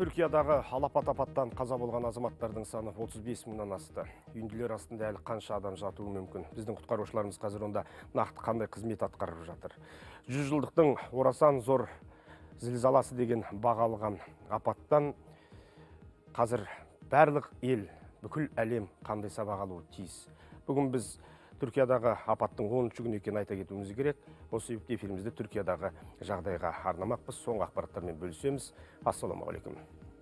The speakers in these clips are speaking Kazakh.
Түркиядағы апаттан қаза болған азаматтардың саны 35 мыңнан асты. Үйінділер астында әлі қанша адам жатуы мүмкін. Біздің құтқарушыларымыз қазір онда нақты қандай қызмет атқарып жатыр. 100 жылдықтың орасан зор зілзаласы деген бағалған апаттан қазір барлық ел, бүкіл әлем қандай сабақ алуы тиіс. Бүгін біз Түркиядағы апаттың 10-ші күні екенін айта кетуіміз керек. Осы себепте эфирімізді Түркиядағы жағдайға арнамақпыз. Соңғы ақпараттармен бөлісеміз. Ассалаумағалейкум.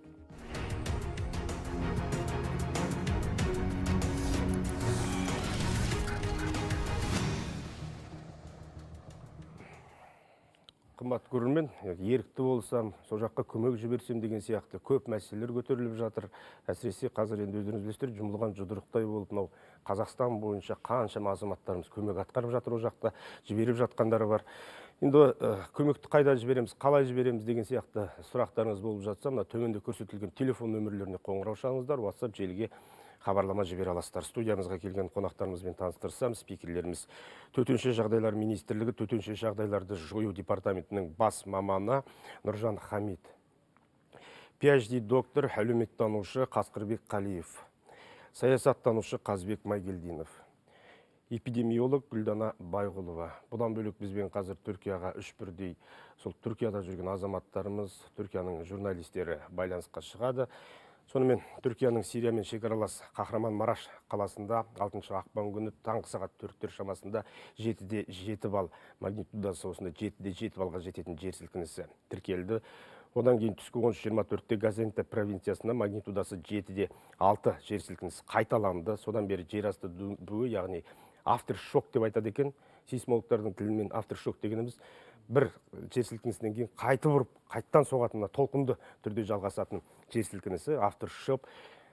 Қымбат көрермен, ерікті болсам, сол жаққа көмек жіберсем деген сияқты көп мәселелер көтеріліп жатыр. Әсіресе қазір енді өздеріңіз білесіздер, жұмылған жұдырықтай болып, мынау Қазақстан бойынша қаншама азаматтарымыз көмек атқарып жатыр, о жақта жіберіп жатқандары бар. Енді көмекті қайда жібереміз, қалай жібереміз деген сияқты сұрақтарыңыз болып жатса, мына төменде көрсетілген телефон нөмірлеріне қоңырау шалыңыздар, WhatsApp желіге хабарлама жібере аласыздар. Студиямызға келген қонақтарымызбен таныстырсам, спикерлеріміз Төтенше жағдайлар министрлігі төтенше жағдайларды жою департаментінің бас маманы Нұржан Хамид, PhD доктор, әлеуметтанушы Қасқырбек Қалиев, саясаттанушы Қазбек Майгелдинов, эпидемиолог Гүлдана Байғұлова. Бұдан бөлек бізбен қазір Түркияға үш бірдей сол Түркияда жүрген азаматтарымыз, Түркияның журналистері байланысқа шығады. Сонымен Түркияның Сириямен шекаралас Қахраман-Мараш қаласында 6 ақпан күні таңғы сағат 4 шамасында 7-де 7 балл магнитудасы, осында 7-де 7 балға жететін жер сілкінісі тіркелді. Одан кейін түскі 13:24-те Газиантеп провинциясында магнитудасы 7-де 6 жер сілкінісі қайталанды. Содан бері жер асты дүмпуі, яғни авторшок деп айтады екен. Сейсмологтардың тілімен авторшок дегеніміз бір жер сілкінісінен кейін қайтып ұрып, қайттан соғатын, толқынды түрде жалғасатын жер сілкінісі авторшок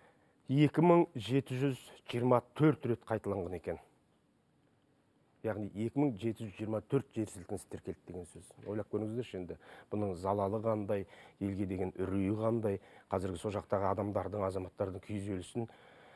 2724 рет қайталанған екен. Яғни 2724 жер сілкінісі тіркелді деген сөз. Ойлап көріңіздерші, енді бұның залалы қандай, елге деген үрейі қандай, қазіргі сол жақтағы адамдардың, азаматтардың күйзелісін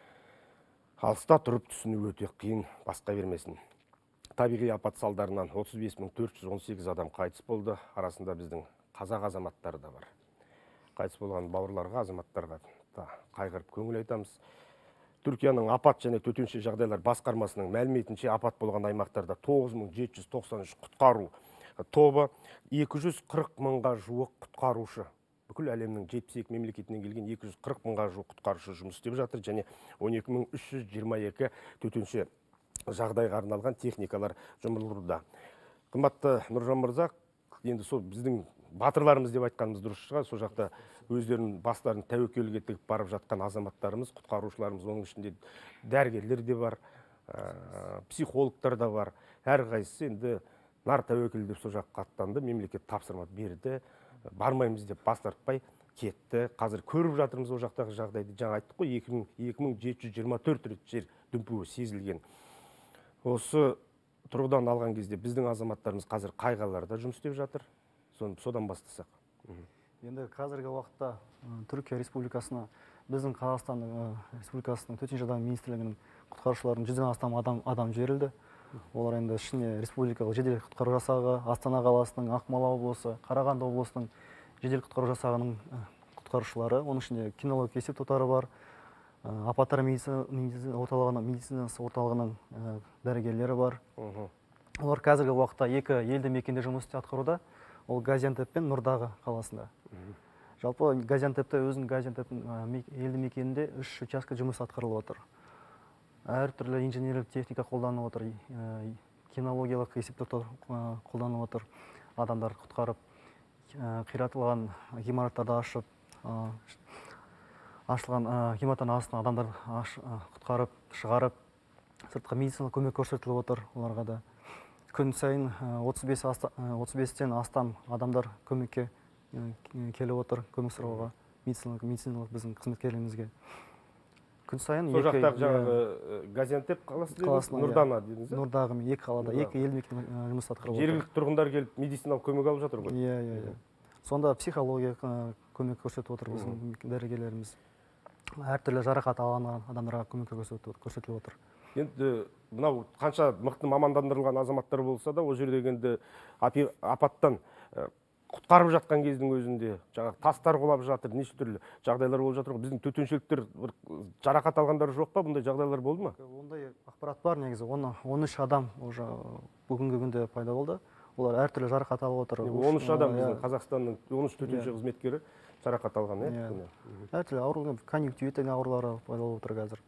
алыста тұрып түсіну өте қиын, басқа бермесін. Табиғи апат салдарынан 35.418 адам қайтыс болды. Арасында біздің қазақ азаматтары да бар. Қайтыс болған бауырларға, азаматтарға қайғырып көңіл айтамыз. Түркияның апат және төтенше жағдайлар басқармасының мәліметінше апат болған аймақтарда 9793 құтқару тобы, 240 мыңға жуық құтқарушы, бүкіл әлемнің 72 мемлекетінен келген 240 мыңға жуық құтқарушы жұмыс істеп жатыр, және 12322 төтенше жағдайға арналған техникалар жұмылдырылуда. Қымбатты Нұржан мырза, енді сол біздің батырларымыз деп айтқанымыз дұрыс шығар. Сол жақта өздерінің бастарын тәуекелге тігіп барып жатқан азаматтарымыз, құтқарушыларымыз, оның ішінде дәрігерлер де бар, психологтар да бар. Әрқайсысы енді нар тәуекел деп сол жаққа аттанды, мемлекет тапсырма берді, бармаймыз деп бас тартпай кетті. Қазір көріп жатырмыз ол жақтағы жағдайды. Жаңа айттық қой, 2724 рет жер дүмпуі сезілген. Осы тұрғыдан алған кезде біздің азаматтарымыз қазір қай қалаларда жұмыс істеп жатыр? Содан бастасақ. Енді қазіргі уақытта Түркия Республикасына, біздің Қазақстан Республикасының төтенше жағдайлар министрлігінің құтқарушыларының 100-ден астам адам жіберілді. Олар енді ішіне республикалық жедел құтқару жасағы, Астана қаласының, Ақмола облысы, Қарағанды облысының жедел құтқару жасағының құтқарушылары, оның ішінде кинология есеп топтары бар, апаттар медицинасы орталығының дәрігерлері бар. Олар қазіргі уақытта екі елді мекенде жұмыс атқаруда. Ол Газиантеп пен Нұрдағы қаласында. Жалпы Газиантепте, елді мекенінде 3 участка жұмыс атқарылып отыр. Әртүрлі инженерлік техника қолданылып отыр, кинологиялық есептоптар қолданылып отыр. Адамдар құтқарып, қиратылған ғимараттарды ашып, ашылған ғимараттың астынан адамдар құтқарып, шығарып, сыртқа медициналық көмек көрсетіліп отыр. Оларға да күн сайын 35-тен астам адамдар көмекке келіп отыр, көмек сұрауға, медициналық біздің қызметкерлерімізге. Күн сайын сол жақтағы жаңағы Газиантеп қаласы, Нұрдана дедіңіз? Нұрдағы екі қалада, екі елді мекен жұмыс атқарып отыр. Жергілікті тұрғындар келіп медициналық көмек алып жатыр ғой? Иә. Сонда психология көмек көрсетіп отыр біздің дәрігерлеріміз. Әртүрлі жарақат алған адамдарға көмек көрсетіліп отыр. Енді мынау қанша мықты мамандандырылған азаматтар болса да, ол жерде енді апаттан құтқарып жатқан кездің өзінде жаңағы тастар құлап жатыр, неше түрлі жағдайлар болып жатыр ғой. Біздің төтеншеліктер бір жарақат алғандар жоқ па? Бұндай жағдайлар болды ма? Ондай ақпарат бар негізі. 13 адам уже бүгінгі күнде пайда болды. Олар әртүрлі жарақат алып отыр. 13 адам біздің Қазақстанның 13 төтенше қызметкері жарақат алған, әртүрлі ауру, конъюнктивит аурулары пайда болып отыр қазір.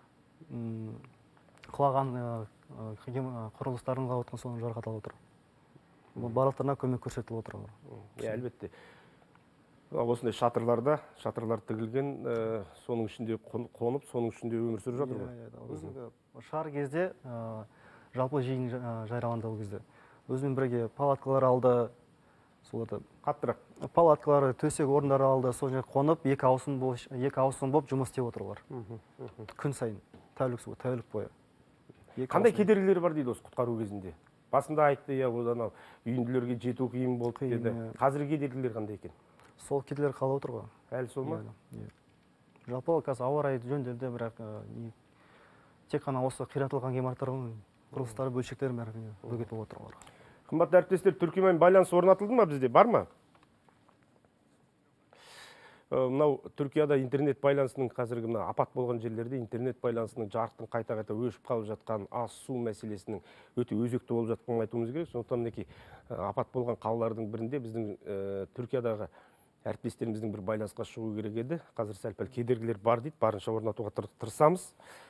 Құлаған құрылыстарын қалып отқан соны жарақат алып отыр. Барлықтарына көмек көрсетіліп отыр. Әлбетте. Осындай шатырлар тігілген, соның ішінде қонып, соның ішінде өмір сүріп жатыр ғой. Өзіңгі шар кезде жалпы жиын жайраланды ол кезде. Өзімен бірге палаткалар алды, қаттырақ. Палаткалары, төсек орындары алды, сол жерге қонып, екі ауысым болып жұмыс істеп отырлар. Күн сайын, тәулік бойы. Қандай кедергілер бар дейді осы құтқару кезінде? Басында айтты, одан үйінділерге жету қиын болды деді. Қазіргі кедергілер қандай екен? Сол кедергілер қалып отыр ғой. Әлі сол ма? Жалпы қазір ауа райы жөнделді, бірақ тек қана осы қиратылған ғимараттардың құрылыстары, бөлшектері бөгет болып отыр. Қымбатты әріптестер, Түркиямен байланыс орнатылды ма бізде? Бар ма? Мынау Түркияда интернет байланысының қазіргі апат болған жерлерде интернет байланысының жарықтың қайта-қайта өшіп қалып жатқан, ас су мәселесінің өте өзекті болып жатқанын айтуымыз керек. Сондықтан мінекей апат болған қалалардың бірінде біздің Түркиядағы әріптестеріміздің бір байланысқа шығу керек еді. Қазір сәл-пәл кедергілер бар дейді, барынша орнатуға тырысамыз.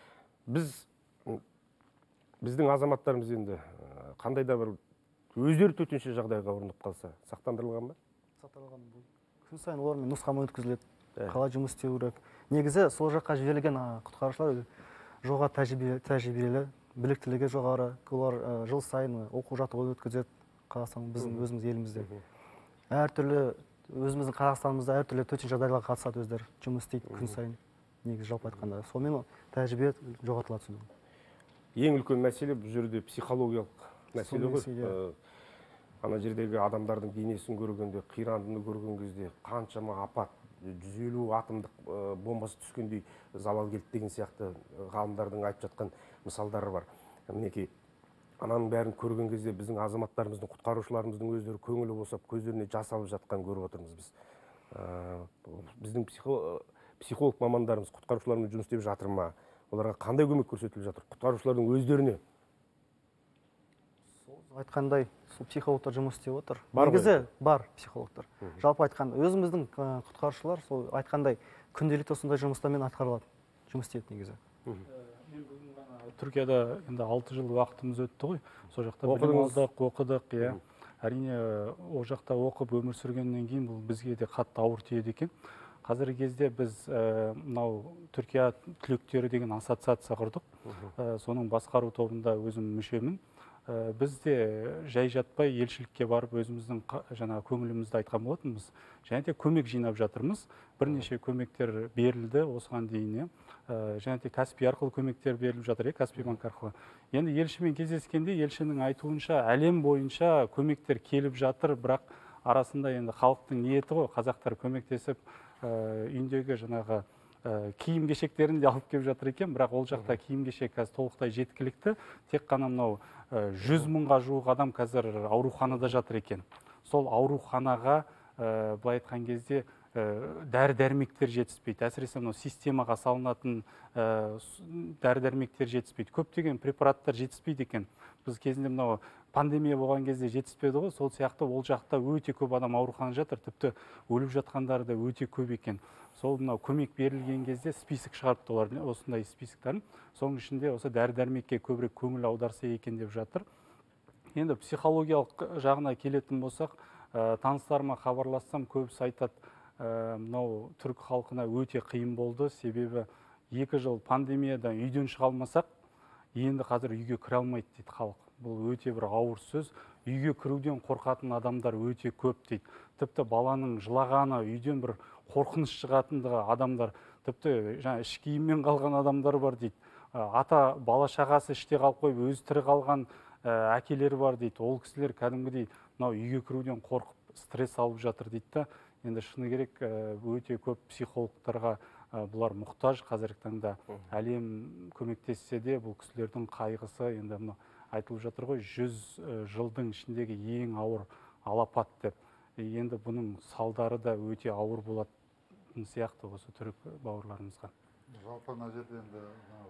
Біздің азаматтарымыз енді қандай да бір өздері төтенше жағдайға ұрынып қалса, сақтандырылған ба? Сақтандырылған. Күн сайын олармен нұсқама өткізіледі, қалай жұмыс істеу керек. Негізі сол жаққа жіберілген құтқарушылар жоға тәжірибелі, біліктілігі жоғары. Олар жыл сайын оқу жаттығу өткізеді Қазақстан, біздің өзіміз елімізде. Әртүрлі өзіміздің Қазақстанымызда әртүрлі төтенше жағдайларға қатысады өздері, жұмыс істейді күн сайын. Негізі жалпы айтқанда, сонымен тәжірибе жоғалтылады. Ең үлкен мәселе бұл жерде психологиялық мәселе ғой. Ана жердегі адамдардың денесін көргенде, қирандыны көрген кезде қаншама апат, 150 атомдық бомбасы түскендей залал келді деген сияқты ғалымдардың айтып жатқан мысалдары бар. Мінекей ананың бәрін көрген кезде біздің азаматтарымыздың, құтқарушыларымыздың өздері көңілі босап, көздеріне жас алып жатқан көріп отырмыз біз. Біздің психолог мамандарымыз құтқарушылармен жұмыс істеп жатыр ма? Оларға қандай көмек көрсетіліп жатыр? Құтқарушылардың өздеріне? Айтқандай, сол психологтар жұмыс істеп отыр. Негізі бар психологтар. Жалпы айтқанда, өзіміздің құтқарушылар сол айтқандай күнделікті осындай жұмыстармен атқарылады, жұмыс істейді негізі. Түркияда енді 6 жыл уақытымыз өтті ғой. Сол жақта білім алдық, оқыдық, әрине ол жақта оқып өмір сүргеннен кейін бұл бізге де қатты ауыр тиеді екен. Қазіргі кезде біз мынау Түркия түлектері деген ассоциация құрдық. Соның басқару тобында өзім мүшемін. Біз де жай жатпай елшілікке барып өзіміздің көңілімізді айтқан болатынбыз. Және де көмек жинап жатырмыз. Бірнеше көмектер берілді осыған дейін. Және де Каспий арқылы көмектер беріліп жатыр, Каспий банк арқылы. Енді елшімен кездескенде елшінің айтуынша әлем бойынша көмектер келіп жатыр, бірақ арасында енді халықтың ниеті ғой, қазақтар көмектесіп үйіндегі киім кешектерін де алып келіп жатыр екен, бірақ ол жақта киім кешек қазір толықтай жеткілікті. Тек қана мынау 100 мыңға жуық адам қазір ауруханада жатыр екен. Сол ауруханаға былай айтқан кезде дәрі-дәрмектер жетіспейді. Әсіресе мынау системаға салынатын дәрі-дәрмектер жетіспейді. Көптеген препараттар жетіспейді екен. Біз кезінде мынау пандемия болған кезде жетіспеді ғой, сол сияқты ол жақта өте көп адам ауруханада жатыр, тіпті өліп жатқандары да өте көп екен. Сол мынау көмек берілген кезде список шығарыпты олар, осындай списоктарын. Соның ішінде осы дәрі-дәрмекке көбірек көңіл аударса екен деп жатыр. Енді психологиялық жағына келетін болсақ, таныстарыма хабарлассам, көбісі айтады, мынау түрік халқына өте қиын болды, себебі 2 жыл пандемиядан үйден шыға алмасақ, енді қазір үйге кіре алмайды дейді халық. Бұл өте бір ауыр сөз. Үйге кіруден қорқатын адамдар өте көп дейді. Тіпті баланың жылағаны, үйден бір қорқыныш шығатындығы адамдар, тіпті іш киіммен қалған адамдар бар дейді. Ата бала шағасы іште қалып қойып, өзі тірі қалған әкелер бар дейді. Ол кісілер кәдімгідей мынау үйге кіруден қорқып, стресс алып жатыр дейді. Енді шыны керек, өте көп психологтарға бұлар мұқтаж. Қазіргі таңда әлем көмектессе де, бұл кісілердің қайғысы енді айтылып жатыр ғой, 100 жылдың ішіндегі ең ауыр алапат деп. Енді бұның салдары да өте ауыр болатын сияқты осы түрік бауырларымызға. Жалпы мына жерде енді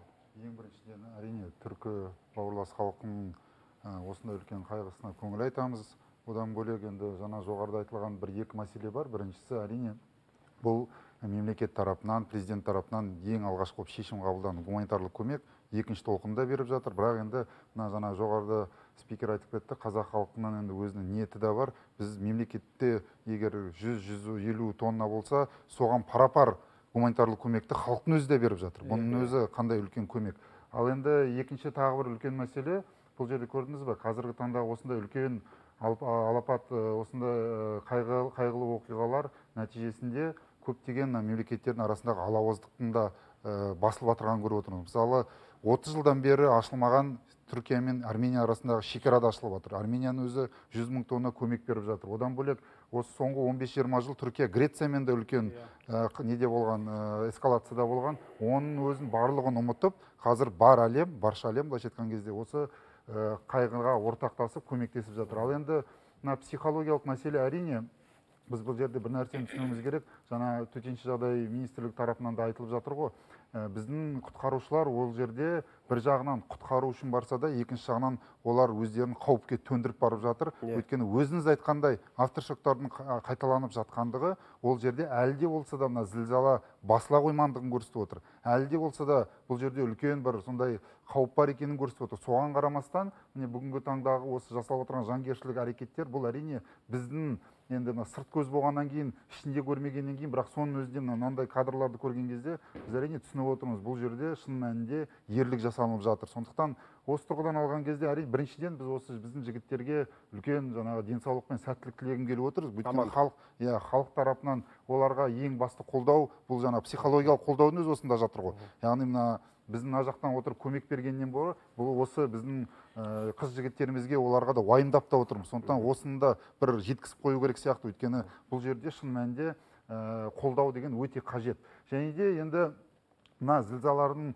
ең біріншіден әрине түркі бауырлас халқының осындай үлкен қайғысына көңіл айтамыз. Одан бөлек енді жаңа жоғарыда айтылған екі мәселе бар. Біріншісі әрине бұл мемлекет тарапынан, президент тарапынан ең алғашқы шешім қабылданып гуманитарлық көмек екінші толқында беріп жатыр. Бірақ енді жаңа жоғарыда спикер айтып кетті, қазақ халқынан енді өзінің ниеті де бар. Біз мемлекетте егер 100-150 тонна болса, соған пара-пар гуманитарлық көмекті халықтың өзі де беріп жатыр. Бұның өзі қандай үлкен көмек. Ал енді екінші тағы бір үлкен мәселе, бұл жерде көрдіңіз бе, қазіргі таңда осындай үлкен алапат, осындай қайғылы оқиғалар нәтижесінде көптеген мемлекеттердің арасындағы алауыздықтың да басылып отырғанын көріп отырмыз. Мысалы, 30 жылдан бері ашылмаған Түркия мен Армения арасындағы шекарада ашылып жатыр. Арменияның өзі 100 мың тонна көмек беріп жатыр. Одан бөлек осы соңғы 15-20 жыл Түркия Грециямен де үлкен неде болған, эскалацияда болған. Оның өзін барлығын ұмытып, қазір барша әлем былайша айтқан кезде осы қайғыға ортақтасып көмектесіп жатыр. Ал енді психологиялық мәселе әрине біз бұл жерде бір нәрсені түсінуіміз керек. Жаңа төтенше жағдай министрлігі тарапынан да айтылып жатыр ғой. Біздің құтқарушылар ол жерде бір жағынан құтқару үшін барса да, екінші жағынан олар өздерін қауіпке төндіріп барып жатыр. Өйткені өзіңіз айтқандай авторшоктардың қайталанып жатқандығы ол жерде әлі де болса да мына зілзала басыла қоймандығын көрсетіп отыр. Әлі де болса да бұл жерде үлкен бір сондай қауіп бар екенін көрсетіп отыр. Соған қарамастан, міне бүгінгі таңдағы осы жасалып отырған жауынгершілік әрекеттер бұл әрине біздің енді сырт көз болғаннан кейін, ішінде көрмегеннен кейін, бірақ соның өзінде мынандай кадрларды көрген кезде біз әрине түсініп отырмыз, бұл жерде шын мәнінде ерлік жасалынып жатыр. Сондықтан осы тұрғыдан алған кезде әрине біріншіден біз осы біздің жігіттерге үлкен жаңағы денсаулық пен сәттілік тілегім келіп отырмыз. Өйткені халық тарапынан оларға ең басты қолдау бұл жаңа психологиялық қолдаудың өзі осында жатыр ғой. Яғни мына біздің мына жақтан отырып көмек бергеннен бұрын бұл осы біздің қыз жігіттерімізге оларға да уайымдап та отырмыз. Сондықтан осыны да бір жеткізіп қою керек сияқты. Өйткені бұл жерде шын мәнінде қолдау деген өте қажет. Және де енді мына зілзалардың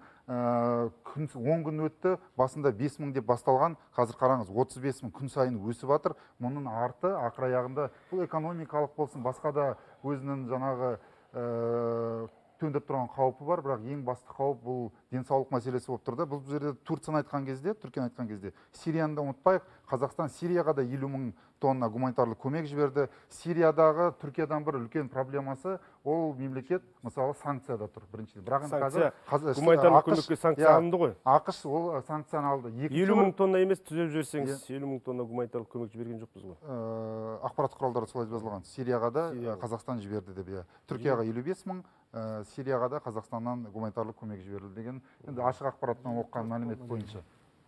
10 күн өтті, басында 5 мың деп басталған, қазір қараңыз 35 мың күн сайын өсіп жатыр. Мұның арты ақыр аяғында бұл экономикалық болсын, басқа да өзінің жаңағы төндіріп тұрған қаупі бар, бірақ ең басты қауіп бұл денсаулық мәселесі болып тұрды. Бұл жерде Турцияны айтқан кезде, Түркияны айтқан кезде, Сирияны да ұмытпайық, Қазақстан Сирияға да 50 мың тонна гуманитарлық көмек жіберді. Сириядағы Түркиядан бір үлкен проблемасы ол мемлекет мысалы санкцияда тұр біріншіден. Бірақ қазір гуманитарлық көмекке санкция алынды ғой. ақш ол санкцияны алды. 50 мың тонна емес, түзеп жіберсеңіз 50 мың тонна гуманитарлық көмек жіберген жоқпыз ғой. Ақпарат құралдары солай жазылған. Сирияға да Қазақстан жіберді деп. Түркияға 55 мың, Сирияға да Қазақстаннан гуманитарлық көмек жіберілді деген енді ашық ақпараттан оққан мәлімет бойынша.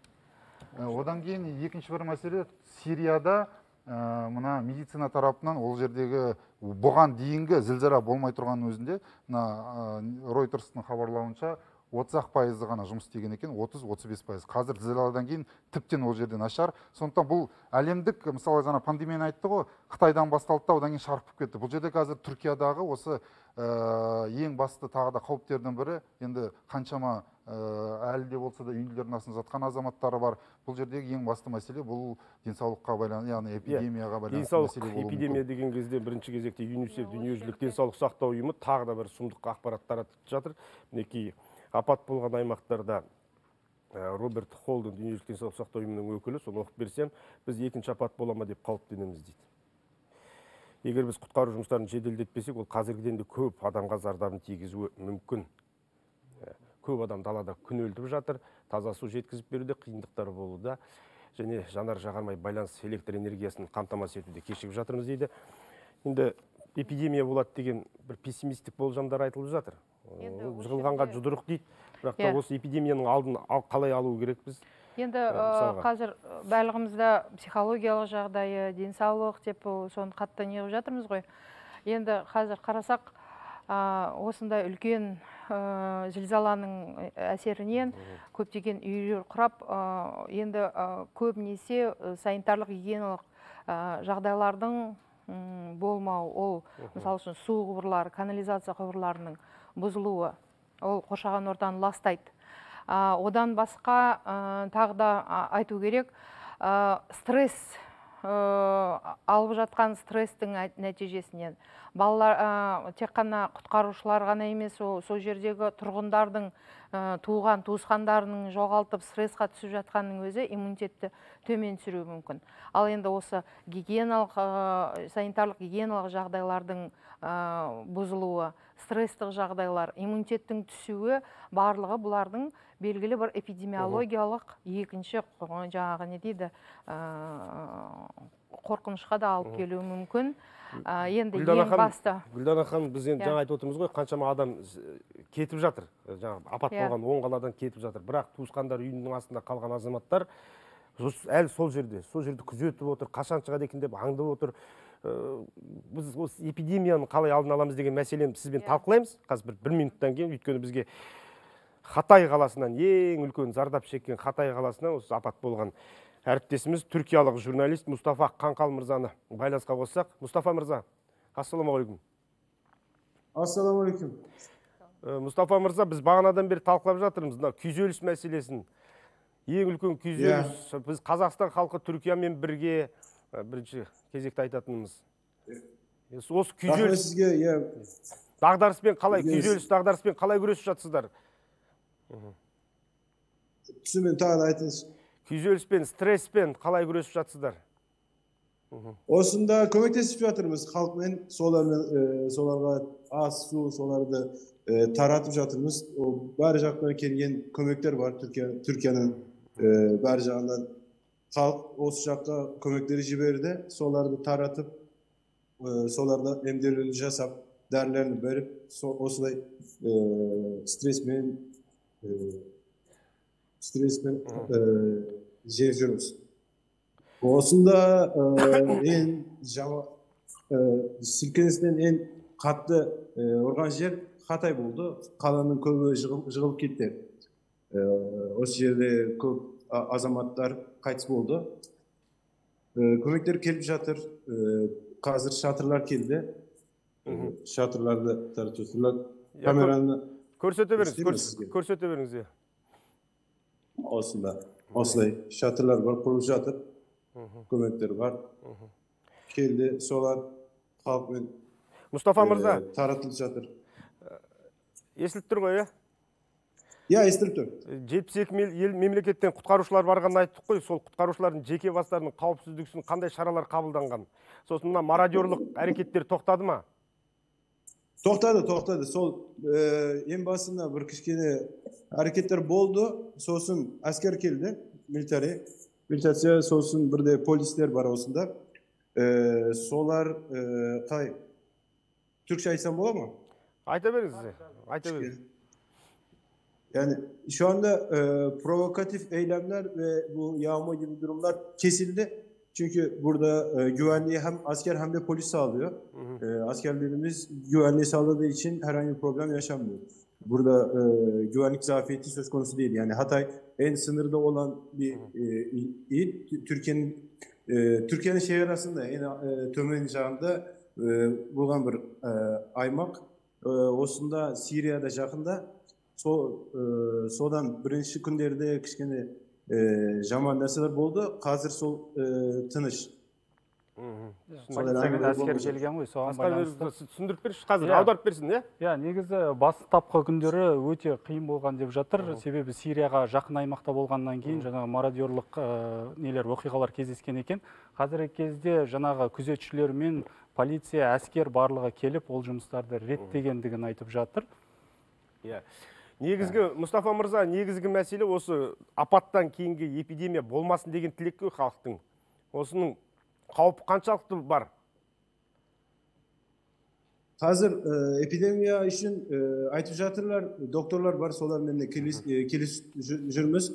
Одан кейін екінші бір мәселе, Сирияда мына медицина тарапынан ол жердегі бұған дейінгі зілзала болмай тұрған өзінде Ройтерстың хабарлауынша 30% ғана жұмыс істеген екен, 30-35%. Қазір зілзаладан кейін тіптен ол жерде нашар. Сондықтан бұл әлемдік, мысалы жаңа пандемияны айтты ғой, Қытайдан басталды, одан кейін шарпып кетті. Бұл жерде қазір Түркиядағы осы ең басты тағы да қауіптердің бірі, енді қаншама әлі де болса да үйлердің астында жатқан азаматтары бар. Бұл жердегі ең басты мәселе бұл денсаулыққа байланысты, яғни эпидемияға байланысты мәселе болуы мүмкін. Эпидемия деген кезде бірінші кезекте ЮНИСЕФ дүниежүзілік денсаулық сақтау ұйымы тағы да бір сұмдық ақпарат таратып жатыр. Мінекей апат болған аймақтарда Роберт Холден дүниежүзілік денсаулық сақтау ұйымының өкілі, соны оқып берсем, біз екінші апат бола ма деп қауіптенеміз дейді. Егер біз құтқару жұмыстарын жеделдетпесек, ол қазіргіден де көп адамға зардабын тигізуі мүмкін. Көп адам далада күн өлтіріп жатыр, таза су жеткізіп беруде қиындықтар болуда, және жанар жағармай байланыс электр энергиясын қамтамасыз етуде кешігіп жатырмыз дейді. Енді эпидемия болады деген бір пессимистік болжамдар айтылып жатыр. Жығылғанға жұдырық дейді, бірақ та осы эпидемияның алдын қалай алу керек біз? Енді қазір барлығымызда психологиялық жағдайы, денсаулық деп соны қатты неғып жатырмыз ғой. Енді қазір қарасақ, осындай үлкен зілзаланың әсерінен көптеген үйлер құрап, енді көбінесе санитарлық гигиеналық жағдайлардың болмау, ол мысалы үшін су құбырлары, канализация құбырларының бұзылуы, ол қоршаған ортаны ластайды. Одан басқа тағы да айту керек, стресс алып жатқан стресстің нәтижесінен балалар тек қана құтқарушылар ғана емес, сол жердегі тұрғындардың туған туысқандарының жоғалтып стрессқа түсіп жатқанның өзі иммунитетті төмен түсіруі мүмкін. Ал енді осы гигиеналық, санитарлық гигиеналық жағдайлардың бұзылуы, стресстік жағдайлар, иммунитеттің түсуі барлығы бұлардың белгілі бір эпидемиологиялық екінші жаңағы не дейді, қорқынышқа да алып келуі мүмкін. Енді ең басты. Гүлдана ханым, біз енді жаңа айтып отырмыз ғой, қаншама адам кетіп жатыр. Жаңа апат болған 10 қаладан кетіп жатыр. Бірақ туысқандар үйінің астында қалған азаматтар әлі сол жерде күзетіп отыр, қашан шығады екен деп аңдып отыр. Біз осы эпидемияны қалай алдын аламыз деген мәселені сізбен талқылаймыз. Қазір бір минуттан кейін, өйткені бізге Хатай қаласынан, ең үлкен зардап шеккен Хатай қаласынан осы апат болған әріптесіміз түркиялық журналист Мұстафа Қаңқал мырзаны байланысқа қоссақ. Мұстафа мырза, ассалаумағалейкум. Ассалаумағалейкум. Мұстафа мырза, біз бағанадан бері талқылап жатырмыз күйзеліс мәселесін. Ең үлкен күйзеліс, біз Қазақстан халқы Түркиямен бірге бірінші кезекте айтатынымыз. Осы күйзеліс дағдарыспен қалай, күйзеліс дағдарыспен қалай күресіп жатсыздар? Түсімен тағы айтыңыз. Күйзеліспен, стресспен қалай күресіп жатсыздар? Осында көмектесіп жатырмыз халықпен, соларға ас, су, соларды таратып жатырмыз. Бәрі жақтан келген көмектер бар Түркияның бәрі жағынан. Халық осы жаққа көмектері жіберді, соларды таратып, соларды емделуін жасап, дәрілерін беріп, осылай стresspен жүрміз. Осында ең сілкіністен ең қатты ұрған жер Хатай болды. Қаланың көбі жығылып кетті. Осы жерде көп азаматтар қайтыс болды. Көмектер келіп жатыр. Қазір шатырлар келді. Шатырларды таратып камераны көрсете беріңіз. Осында, осылай шатырлар бар, құрылып жатыр. Көмектер бар. Келді, солар халықпен Мұстафа мырза, таратылып жатыр. Естіліп тұр ғой, естіліп тұр. 72 мемлекеттен құтқарушылар барғанын айттық қой, сол құтқарушылардың жеке бастарының қауіпсіздігі үшін қандай шаралар қабылданған? Сосын мына мародерлық әрекеттер тоқтады ма? Тоқтады. Сол ең басында бір кішкене әрекеттер болды, сосын әскер келді, милиция, сосын бірде полистер бар осында. Солар қай? Түркше айтсам бола ма? Айта беріңіз. Yani şu anda provokatif eylemler ve bu yağma gibi durumlar kesildi. Çünkü burada güvenliği hem asker hem de polis sağlıyor. Askerlerimiz güvenliği sağladığı için herhangi bir problem yaşanmıyor. Burada güvenlik zafiyeti söz konusu değil. Yani Hatay en sınırda olan bir il. Türkiye'nin şehir arasında en tömen жағында болған bir aymak. Osunda Suriye'de жақында содан бірінші күндерде кішкене жаман нәрселер болды. Қазір сол тыныш. Әскер келген ғой, соған байланысты. Түсіндіріп берші, қазір аударып берсін, негізі бастапқы күндері өте қиын болған деп жатыр. Себебі Сирияға жақын аймақта болғаннан кейін жаңағы мародерлық оқиғалар кездескен екен. Қазіргі кезде жаңағы күзетшілер мен полиция, әскер барлығы келіп, ол жұмыстарды реттегендігін айтып жатыр. Негізгі, Мұстафа мырза, негізгі мәселе осы апаттан кейінгі эпидемия болмасын деген тілек қой халықтың. Осының қауіпі қаншалықты бар? Қазір эпидемия үшін айтып жатырлар, докторлар бар, солармен келісіп жүрміз.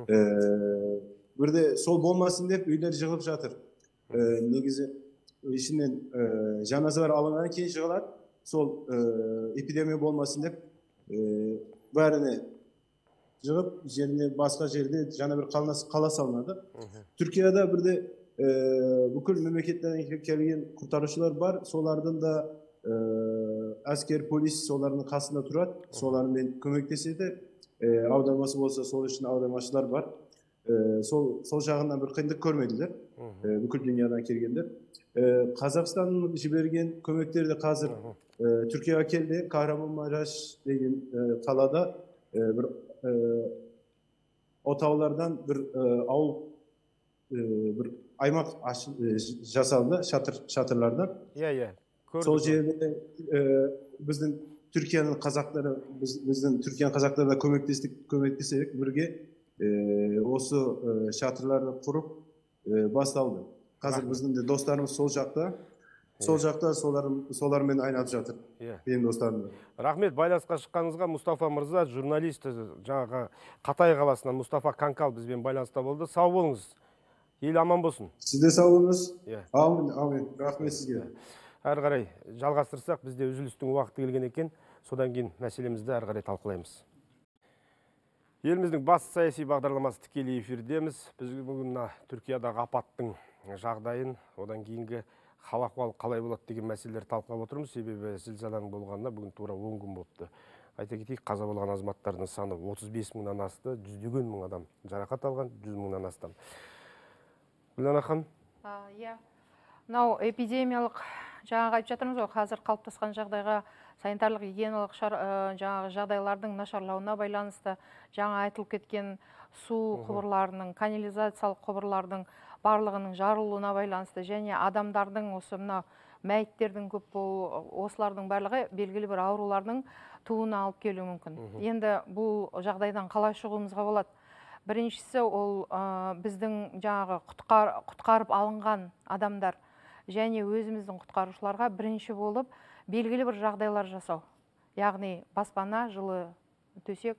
Бірде сол болмасын деп үйлер жығылып жатыр. Негізі ішінен жаназалар алынғаннан кейін жығылады. Сол эпидемия болмасын деп бәріне жығып, жеріне басқа жерде жаңа бір қала салынады. Түркияда бірде бүкіл мемлекеттерден келген құтқарушылар бар. Солардың да әскер, полис солардың қасында тұрады. Солармен көмектеседі. Аудармасы болса, сол үшін аудармашылар бар. сол жағынан бір қиындық көрмеділер, бүкіл дүниядан келгендер. Қазақстанның жіберген көмектері де қазір Түркияға келді. Kahramanmaraş деген қалада бір отаулардан бір ауыл, бір аймақ жасалды, шатырлардан. Сол жерде біздің Түркияның қазақтары, біздің Түркияның қазақтарына көмектесек бірге осы шатырларды құрып басталды. Қазір біздің де достарымыз сол жақта солармен айналып жатыр. Менің достарым. Рахмет, байланысқа шыққаныңызға. Мұстафа мырза, журналист, жаңағы Қатай қаласынан Мұстафа Канкал бізбен байланыста болды. Сау болыңыз. Ел аман болсын. Сіз де сау болыңыз. Амин. Рахмет сізге. Әрі қарай жалғастырсақ, бізде үзілістің уақыты келген екен. Содан кейін мәселемізді әрі қарай талқылаймыз. Еліміздің бас саяси бағдарламасы тікелей эфирдеміз. Біз бүгін Түркиядағы апаттың жағдайын, одан кейінгі хал ахуал қалай болады деген мәселелер талқылап отырмыз. Себебі зілзаланың болғанына бүгін тура 10 күн болыпты. Айта кетейік, қаза болған азаматтардың саны 35 мыңнан асты, жүздеген мың адам жарақат алған, 100 мыңнан астам. Гүлнара ханым? Мынау эпидемиялық жаңағы айтып жатырмыз ғой, қазір қалыптасқан жағдайға санитарлық гигиеналық жағдайлардың нашарлауына байланысты жаңа айтылып кеткен су құбырларының, канализациялық құбырлардың барлығының жарылуына байланысты және адамдардың осы мына мәйіттердің көп болуы, осылардың барлығы белгілі бір аурулардың туына алып келуі мүмкін. Енді бұл жағдайдан қалай шығуымызға болады? Біріншісі ол біздің жаңағы құтқарып алынған адамдар және өзіміздің құтқарушыларға бірінші болып белгілі бір жағдайлар жасау. Яғни баспана, жылы төсек,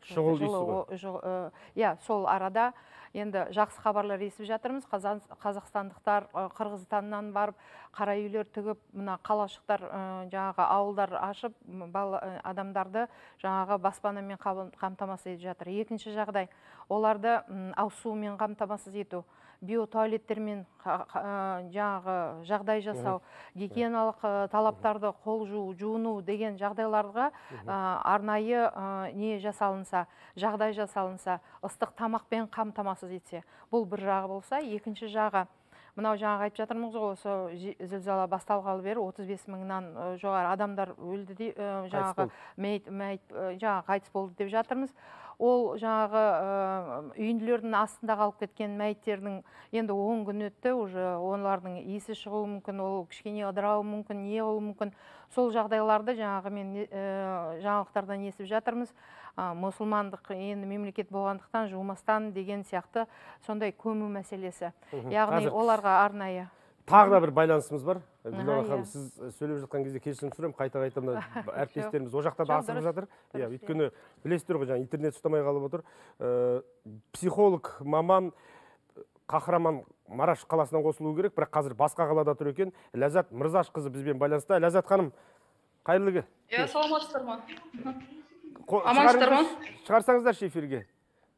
сол арада енді жақсы хабарлар естіп жатырмыз. Қазақстандықтар Қырғызстаннан барып қара үйлер тігіп, мына қалашықтар жаңағы ауылдар ашып, адамдарды жаңағы баспанамен қамтамасыз етіп жатыр. Екінші жағдай, оларды ауызсумен қамтамасыз ету, биотуалеттермен жаңағы жағдай жасау, гигиеналық талаптарды қол жуыну деген жағдайларға арнайы не жасалынса, жағдай жасалынса, ыстық тамақпен қамтамасыз етсе. Бұл бір жағы болса, екінші жағы, мынау жаңағы айтып жатырмыз ғой, осы зілзала басталғалы бері 35 мыңнан жоғары адамдар өлді, жаңағы қайтыс болды деп жатырмыз. Ол жаңағы үйінділердің астында қалып кеткен мәйіттердің енді 10 күн өтті, уже олардың иісі шығуы мүмкін, ол кішкене ыдырауы мүмкін, не болуы мүмкін. Сол жағдайларды жаңағы мен жаңалықтардан естіп жатырмыз. Мұсылмандық енді мемлекет болғандықтан жумастан деген сияқты сондай көму мәселесі. Яғни оларға арнайы. Тағы да бір байланысымыз бар. Гүлнара ханым, сіз сөйлеп жатқан кезде кешірім сұраймын, қайта әріптестеріміз о жақта да асығып жатыр. Өйткені білесіздер ғой, интернет ұстамай қалып отыр. Психолог маман Kahramanmaraş қаласынан қосылуы керек, бірақ қазір басқа қалада тұр екен. Ләззат Мырзашқызы бізбен байланыста. Ләззат ханым, қайырлы ке? Саламатсыздар ма? Амансыздар ма? Шығарсаңыздаршы эфирге.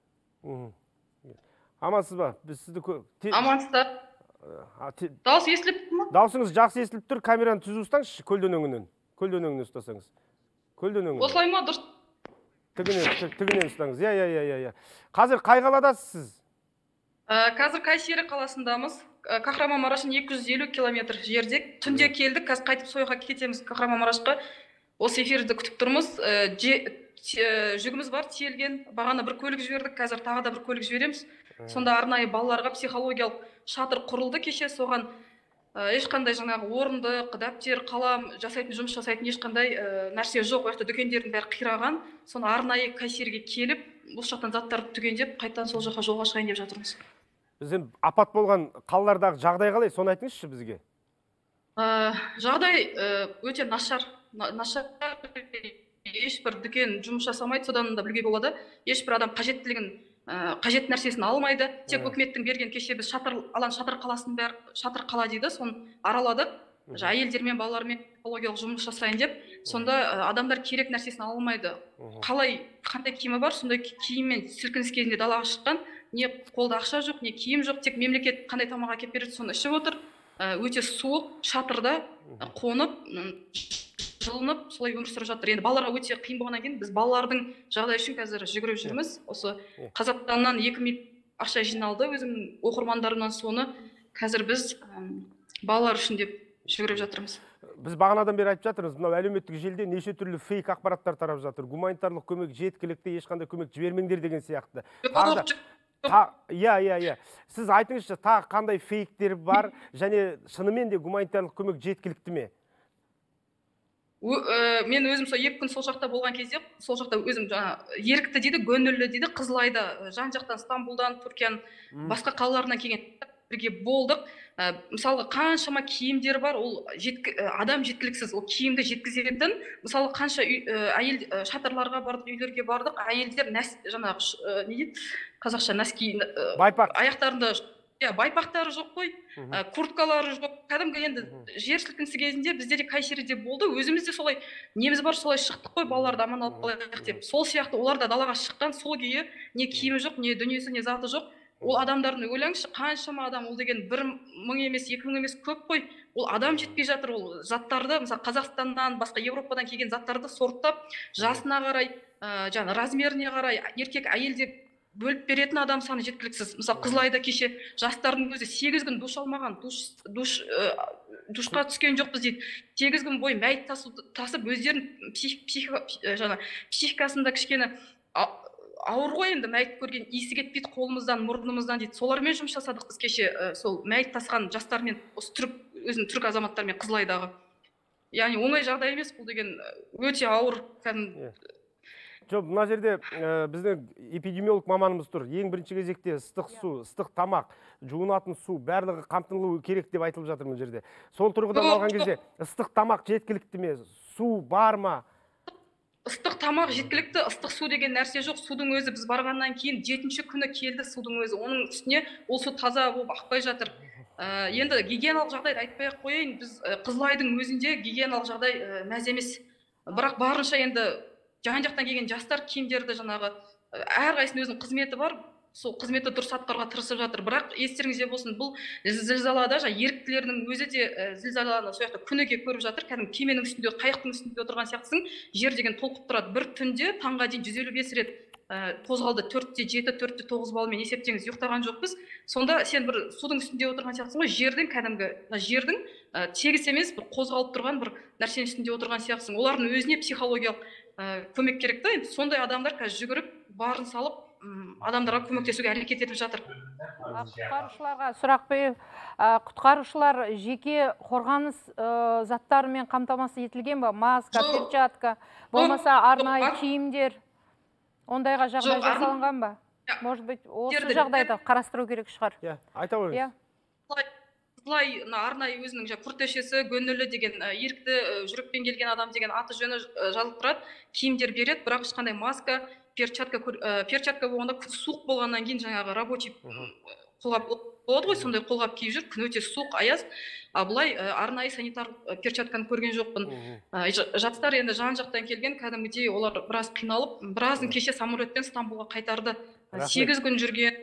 Амансыз ба? Біз сізді амансыздар. Дауыс естіліп тұр ма? Даусыңыз жақсы естіліп тұр. Камераны түзу ұстаңызшы, көлденеңінен. Көлденеңінен ұстасаңыз. Көлденеңінен. Осылай ма, дұрыс? Тігінен ұстаңыз. Қазір қай қаладасыз сіз? Қазір Кайсери қаласындамыз. Kahramanmaraş'ın 250 километр жерде. Түнде келдік, қазір қайтып Сойға кетеміз Kahramanmaraş'қа. Осы эфирді күтіп тұрмыз. Жүгіміз бар, тиелген. Бағана бір көлік жібердік, қазір тағы да бір көлік жібереміз. Сонда арнайы балаларға психологиялық шатыр құрылды кеше, соған ешқандай жаңағы орындық, дәптер, қалам жасайтын, жұмыс жасайтын ешқандай нәрсе жоқ. Ол жақта дүкендердің бәрі қираған. Соны арнайы Кайсериге келіп, осы жақтан заттарды түгендеп, қайтадан сол жаққа жолға шығайын деп жатырмыз. Бізден апат болған қалалардағы жағдай қалай? Соны айтыңызшы бізге. Жағдай өте нашар. Ешбір дүкен жұмыс жасамайды, содан да білуге болады. Ешбір адам қажет нәрсесін алмайды. Тек үкіметтің берген, кеше біз шатыр қаласының бәрі, шатыр қала дейді, соны араладық. Әйелдермен, балалармен экологиялық жұмыс жасайын деп, сонда адамдар керек нәрсесін алмайды. Қандай киімі бар, сондай киіммен сілкініс кезінде далаға шыққан, не қолда ақша жоқ, не киім жоқ, тек мемлекет қандай тамақ әкеліп береді, соны ішіп отыр. Өте суық, шатырда қонып, жылынып, солай өмір сүріп жатыр. Енді балаларға өте қиын болғаннан кейін біз балалардың жағдайы үшін қазір жүгіріп жүрміз. Осы Қазақстаннан 2 ақша жиналды өзімнің оқырмандарымнан, соны қазір біз балалар үшін деп жүгіріп жатырмыз. Біз бағанадан бері айтып жатырмыз, мынау әлеуметтік желіде неше түрлі фейк ақпараттар тарап жатыр. Гуманитарлық көмек жеткілікті, ешқандай көмек жібермеңдер деген сияқты. Иә. Сіз айтыңызшы, тағы қандай фейктер бар, және шынымен де гуманитарлық көмек жеткілікті ме? Мен өзім сол 2 күн сол жақта болған кезде, сол жақта өзім ерікті дейді, гөнірлі дейді, Қызылайда жан жақтан, Стамбулдан, Түркияның басқа қалаларынан келген бірге болдық. Мысалы қаншама киімдер бар, ол адам жеткіліксіз, ол киімді жеткізетін. Мысалы қанша әйел шатырларға бардық, үйлерге бардық, әйелдер жаңағы не дейді, қазақша носки, аяқтарында байпақтары жоқ қой, курткалары жоқ. Кәдімгі енді жер сілкінісі кезінде бізде де Кайсериде болды, өзімізде солай неміз бар, солай шықтық қой, балаларды аман алып қалайық деп. Сол сияқты олар да далаға шыққан, сол күйі не киімі жоқ, не дүниесі, не заты жоқ. Ол адамдардың ойлаңызшы, қаншама адам, ол деген 1000 емес, 2000 емес, көп қой. Ол адам жетпей жатыр, ол заттарды, мысалы Қазақстаннан, басқа Европадан келген заттарды сорттап, жасына қарай, размеріне қарай, еркек, әйелде бөліп беретін адам саны жеткіліксіз. Мысалы Қызылайда кеше жастардың өзі 8 күн душ алмаған, душқа түскен жоқпыз дейді. 8 күн бойы мәйіт тасып, өздерінің психикасында кішкене ауыр ғой, енді мәйіт көрген, иісі кетпейді қолымыздан, мұрнымыздан дейді. Солармен жұмыс жасадық біз кеше, сол мәйіт тасқан жастармен, өзінің түрік азаматтармен Қызылайдағы. Яғни оңай жағдай емес, бұл деген өте ауыр. Жоқ, мына жерде біздің эпидемиолог маманымыз тұр. Ең бірінші кезекте ыстық су, ыстық тамақ, жуынатын су барлығы қамтылуы керек деп айтылып жатыр бұл жерде. Сол тұрғыдан алған кезде ыстық тамақ жеткілікті ме? Су бар ма? Ыстық тамақ жеткілікті, ыстық су деген нәрсе жоқ. Судың өзі біз барғаннан кейін 7-ші күні келді судың өзі. Оның үстіне ол су таза болып ақпай жатыр. Енді гигиеналық жағдайды айтпай-ақ қояйын, біз Қызылайдың өзінде гигиеналық жағдай мәз емес. Бірақ барынша енді жан-жақтан келген жастар киімдерді жаңағы әрқайсының өзінің қызметі бар, сол қызметті дұрыс атқаруға тырысып жатыр. Бірақ естеріңізде болсын, бұл зілзалада еріктілердің өзі де зілзаланы сол жақта күніге көріп жатыр. Кәдімгі кеменің үстінде, қайықтың үстінде отырған сияқтысың. Жер деген толқып тұрады. Бір түнде таңға дейін 155 рет қозғалды. 4-те 7, 4-те 9 балмен есептеңіз, ұйықтаған жоқпыз. Сонда сен бір судың үстінде отырған сияқтысың ғой, жердің кәдімгі жердің тегіс емес, бір қозғалып тұрған бір нәрсенің үстінде отырған сияқтысың. Олардың өзіне психологиялық көмек керек та. Сондай адамдар қазір жүгіріп, барын салып, адамдарға көмектесуге әрекет етіп жатыр. Құтқарушыларға сұрақ қойып, құтқарушылар жеке қорғаныс заттарымен қамтамасыз етілген ба? Маска, перчатка, болмаса арнайы киімдер, ондайға жағдай жасалынған ба? Может быть, осы жағдайда қарастыру керек шығар. Айта қойыңыз. Былай арнайы өзінің күртешесі, гөнілі деген ерікті жүрекпен келген адам деген аты жөні жазылып тұрады, киімдер береді, бірақ ешқандай маска, перчатка болғанда суық болғаннан кейін жаңағы рабочий қолғап болады ғой, сондай қолғап киіп жүр, күн өте суық, аяз. Былай арнайы санитар перчатканы көрген жоқпын. Жастар енді жан-жақтан келген, кәдімгідей олар біраз қиналып, біразын кеше самолеттен Стамбулға қайтарды. 8 күн жүрген.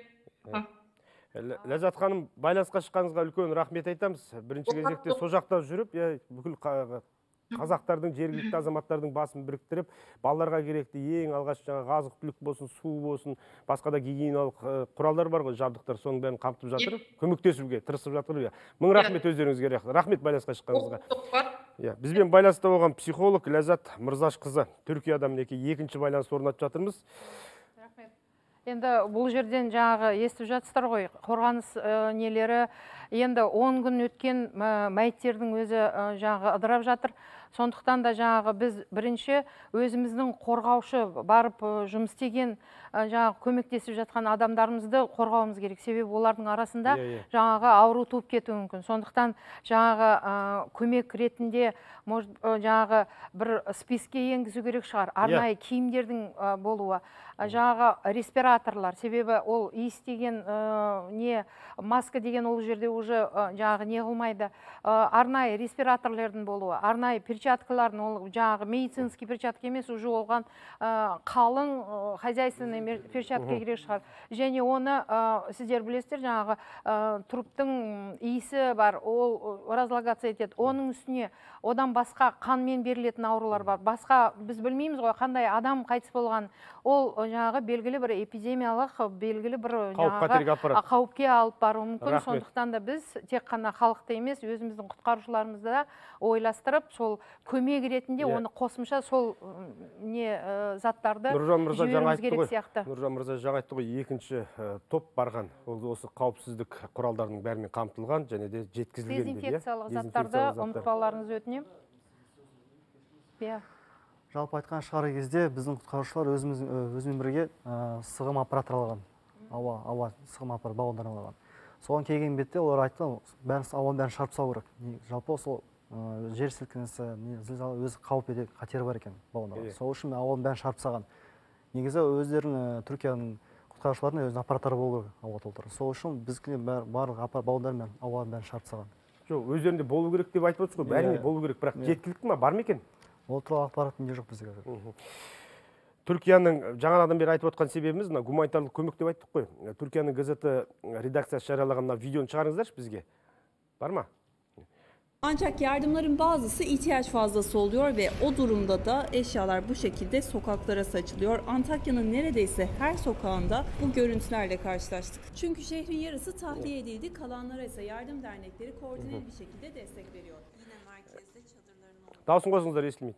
Ләззат ханым, байланысқа шыққаныңызға үлкен рахмет айтамыз. Бірінші кезекте сол жақта жүріп, бүкіл қазақтардың, жергілікті азаматтардың басын біріктіріп, балаларға керекті ең алғаш жаңағы азық-түлік болсын, су болсын, басқа да гигиеналық құралдар бар ғой, жабдықтар, соның бәрін қамтып жатыр, көмектесуге тырысып жатыр. Мың рахмет өздеріңізге. Рахмет байланысқа шыққаныңызға. Бізбен байланыста болған психолог Ләззат Мырзашқызы, Түркиядан екінші байланыс орнатып жатырмыз. Енді бұл жерден жаңағы естіп жатсыздар ғой, қорғаныс нелері, енді 10 күн өткен мәйіттердің өзі жаңағы ыдырап жатыр. Сондықтан да жаңағы біз бірінші өзіміздің қорғаушы барып жұмыс істеген жаңағы көмектесіп жатқан адамдарымызды қорғауымыз керек. Себебі олардың арасында жаңағы ауру туып кетуі мүмкін. Сондықтан жаңағы көмек ретінде жаңағы бір списке енгізу керек шығар. Арнайы киімдердің болуы, жаңағы респираторлар, себебі ол иіс деген маска деген ол жерде уже жаңағы не қылмайды. Арнайы респираторлардың болуы, арнайы перчаткалардың, ол жаңағы медицинский перчатка емес, уже олған қалың хозяйственный перчатка керек шығар. Және оны сіздер білесіздер, жаңағы труптың иісі бар, ол разлагация етеді. Оның үстіне одан басқа қанмен берілетін аурулар бар. Басқа біз білмейміз ғой, қандай адам қайтыс болған. Ол жаңағы белгілі бір эпидемиялық, белгілі бір қауіпке алып баруы мүмкін. Сондықтан да біз тек қана халықты емес, өзіміздің құтқарушыларымызды да ойластырып, сол көмек ретінде оны қосымша сол заттарды жіберуіміз керек сияқты. Нұржан мырза жаңа айтты ғой, екінші топ барған. Ол осы қауіпсіздік құралдарының бәрімен қамтылған және де жеткізілген. Дезинфекциялық заттарды ұмытпауларыңызды өтінемін. Жалпы айтқан шығар кезде біздің құтқарушылар өзімен бірге сығым аппараттар алған. Ауа сығым аппарат баллондарын алған. Соған келген бетте олар айтты, ауаның бәрін шарпып салу керек. Жалпы сол жер сілкінісі, өзі қауіп ете қатері бар екен баллондарға. Сол үшін ауаның бәрін шарпып салған. Негізі өздерінің Түркияның құтқарушыларының өзінің аппараттары болу керек ауа толтыру. Сол үшін бізге барлық баллондар мен ауаның бәрін шарпып салған. Жоқ, өздерінде болу керек деп айтып отырсыз ғой, бәріне болу керек, бірақ жеткілікті ма, бар ма екен? Ол туралы ақпарат менде жоқ бізде қазір. Түркияның жаңадан бері айтып отқан себебіміз гуманитарлық көмек деп айттық қой. Түркияның газеті редакциясы жариялаған videonu çıkarыңыздаршы бізге. Бар ма? Ancak yardımların bazısı ihtiyaç fazlası oluyor ve o durumda da eşyalar bu şekilde sokaklara saçılıyor. Antakya'nın neredeyse her sokağında bu görüntülerle karşılaştık. Çünkü şehrin yarısı tahliye edildi, kalanlara ise yardım dernekleri koordineli bir şekilde destek veriyor. Yine merkezde çadırların olduğu. Dağılsın qo'yingizlar, eshitmaydi.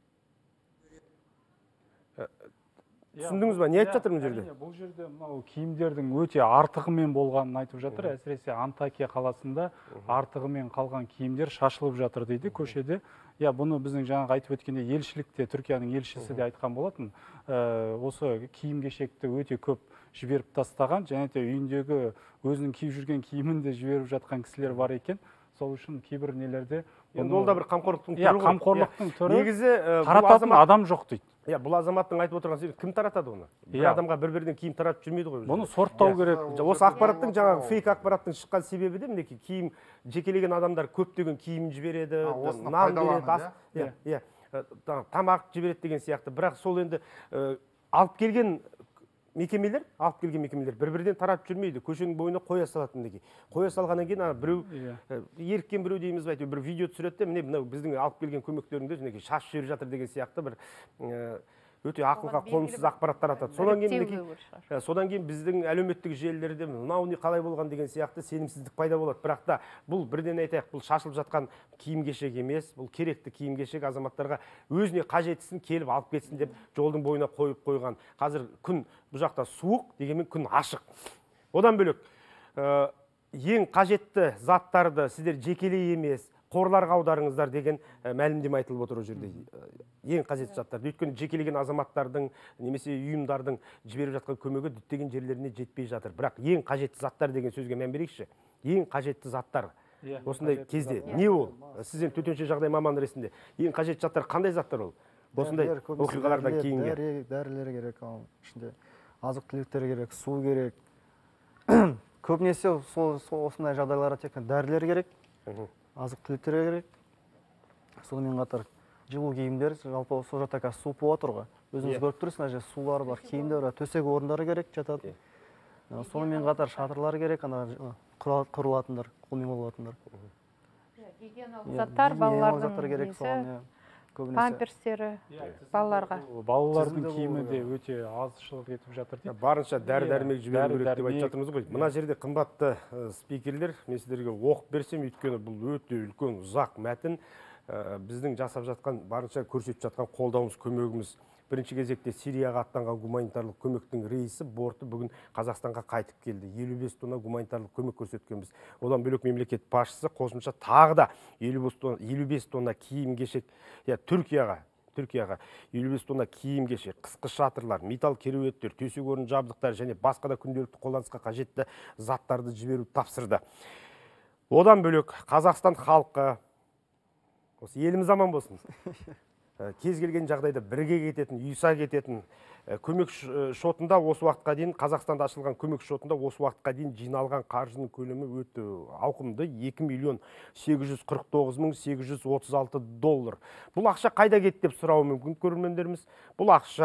Түсіндіңіз ба? Не айтып жатыр бұл жерде? Бұл жерде мынау киімдердің өте артығымен болғанын айтып жатыр. Әсіресе Антакия қаласында артығымен қалған киімдер шашылып жатыр дейді көшеде. Бұны біздің жаңағы айтып өткенде елшілікте, Түркияның елшісі де айтқан болатын. Осы киім-кешекті өте көп жіберіп тастаған, және де үйіндегі өзінің киіп жүрген киімін де жіберіп жатқан кісілер бар екен. Сол үшін кейбір нелерде ол да бір қамқорлықтың түрі ғой. Қамқорлықтың түрі. Негізі тарататын адам жоқ дейді. Бұл азаматтың айтып отырған сөзі кім таратады оны? Бір адамға бір-бірден киім таратып жүрмейді ғой. Бұны сорттау керек. Осы ақпараттың, жаңағы фейк ақпараттың шыққан себебі де мінекей киім, жекелеген адамдар көптеген киім жібереді, нан береді, тамақ жібереді деген сияқты. Бірақ сол енді алып келген мекемелер бір-бірден таратып жүрмейді. Көшенің бойына қоя салатын мінекей. Қоя салғаннан кейін біреу еріккен біреу дейміз бе, бір видео түсіреді, міне біздің алып келген көмектеріңді мінекей шашып жіберіп жатыр деген сияқты бір өте ақылға қонымсыз ақпарат таратады. Содан кейін біздің әлеуметтік желілерде мынау не қалай болған деген сияқты сенімсіздік пайда болады. Бірақ та бұл бірден айтайық, бұл шашылып жатқан киім-кешек емес, бұл керекті киім-кешек азаматтарға өзіне қажеттісін келіп алып кетсін деп жолдың бойына қойып қойған. Қазір күн бұл жақта суық, дегенмен күн ашық. Одан бөлек ең қажетті заттарды сіздер жекелей емес, қорларға аударыңыздар деген мәлімдеме айтылып отыр ол жерде. Ең қажетті заттарды. Өйткені жекелеген азаматтардың немесе ұйымдардың жіберіп жатқан көмегі діттеген жерлеріне жетпей жатыр. Бірақ ең қажетті заттар деген сөзге мән берейікші. Ең қажетті заттар. Осындай кезде не ол? Сізден төтенше жағдай маманы ретінде ең қажетті заттар қандай заттар ол? Осындай оқиғалардан кейінгі. Дәрілер керек, ішінде азық-түліктер керек, су керек. Көбінесе осындай жағдайларға тек дәрілер керек. Азық-түліктер керек. Сонымен қатар жылу киімдер, жалпы сол жақта қазір су болып отыр ғой. Өзіңіз көріп тұрсыз, сулар бар, киімдер бар, төсек орындары керек жатады. Сонымен қатар шатырлар керек, құрылатындар, қолмен болатындар. Заттар, балалардың керек соған, памперстері балаларға. Балалардың киімі де өте азшылық етіп жатыр дейді. Барынша дәрі-дәрмек жіберу керек деп айтып жатырмыз ғой. Мына жерде қымбатты спикерлер, мен сіздерге оқып берсем, өйткені бұл өте үлкен ұзақ мәтін. Біздің жасап жатқан, барынша көрсетіп жатқан қолдауымыз, көмегіміз. Бірінші кезекте Сирияға аттанған гуманитарлық көмектің рейсі борты бүгін Қазақстанға қайтып келді. 55 тонна гуманитарлық көмек көрсеткенбіз. Одан бөлек мемлекет басшысы қосымша тағы да 55 тонна киім-кешек, Түркияға 55 тонна киім-кешек, қысқы шатырлар, металл кереуеттер, төсек орын жабдықтар және басқа да күнделікті қолданысқа қажетті заттарды жіберу тапсырды. Одан бөлек Қазақстан халқы, осы еліміз аман болсын. Кез келген жағдайда бірге кететін, үйса кететін көмек шотында осы уақытқа дейін, Қазақстанда ашылған көмек шотында осы уақытқа дейін жиналған қаржының көлемі өте ауқымды, 2.849.836 доллар. Бұл ақша қайда кетті деп сұрауы мүмкін көрермендеріміз. Бұл ақша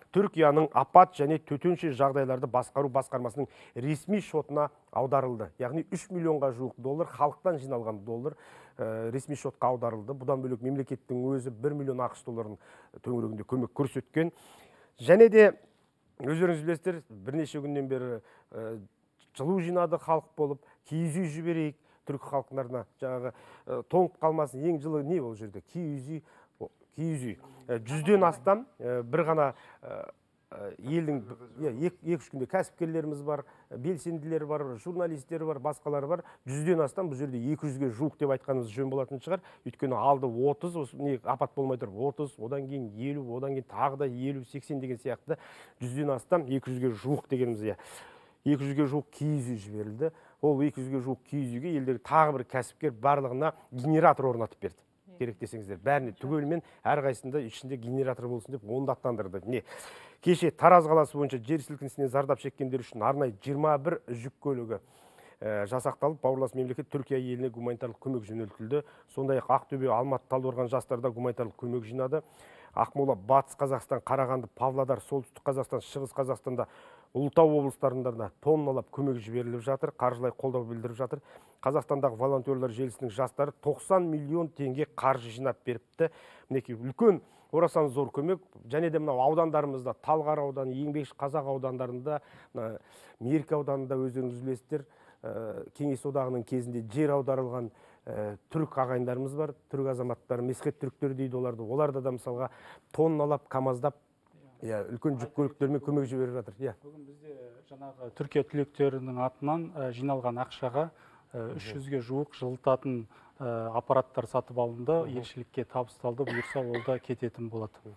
Түркияның апат және төтенше жағдайларды басқару басқармасының ресми шотына аударылды. Яғни 3 миллионға жуық доллар, халықтан жиналған доллар ресми шотқа аударылды. Бұдан бөлек мемлекеттің өзі 1 миллион ақш долларын төңірегінде көмек көрсеткен. Және де өздеріңіз білесіздер, бірнеше күннен бері жылу жинады халық болып, киіз үй жіберейік түркі халықтарына, жаңағы тоңып қалмасын. Ең жылы не ол жерде? Киіз үй. 100-ден астам бір ғана елдің 2-3 күнде кәсіпкерлеріміз бар, белсенділер бар, журналистер бар, басқалар бар. 100-ден астам, бұл жерде 200-ге жуық деп айтқанымыз жөн болатын шығар. Өйткені алды 30, апат болмай тұрып 30, одан кейін 50, одан кейін тағы да 50-80 деген сияқты 100-ден астам 200-ге жуық дегеніміз. 200-ге жуық киіз үй жіберілді. Ол 200-ге жуық киіз үйге елдегі тағы бір кәсіпкер барлығына генератор орнатып берді. Керек десеңіздер, бәріне түгелмен әрқайсысында ішінде генератор болсын деп ондаттандырды. Кеше Тараз қаласы бойынша жер сілкінісінен зардап шеккендер үшін арнайы 21 жүк көлігі жасақталып, бауырлас мемлекет Түркия еліне гуманитарлық көмек жөнелтілді. Сондай-ақ Ақтөбе, Алматы, Талдықорған жастарда гуманитарлық көмек жинады. Ақмола, Батыс Қазақстан, Қарағанды, Павлодар, Солтүстік Қазақстан, Шығыс Қазақстанда, Ұлытау облыстарында тонналап көмек жіберіліп жатыр, қаржылай қолдау білдіріп жатыр. Қазақстандағы волонтерлар желісінің жастары 90 миллион теңге қаржы жинап беріпті. Мінекей үлкен орасан зор көмек. Және де мынау аудандарымызда, Талғар ауданы, Еңбекші Қазақ аудандарында, Меркі ауданында өздеріңіз білесіздер, Кеңес одағының кезінде жер аударылған түрік ағайындарымыз бар, түрік азаматтары, месхет түріктері дейді оларды. Оларда да мысалға тонналап, камаздап, үлкен жүк көліктермен көмек жіберіп жатыр. Бүгін бізде жаңағы Түркия түлектерінің атынан жиналған ақшаға 300-ге жуық жылытатын аппараттар сатып алынды, елшілікке табысталды, бұйырса ол да кететін болады.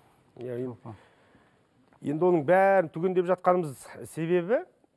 Енді оның бәрін түгендеп жатқанымыз себебі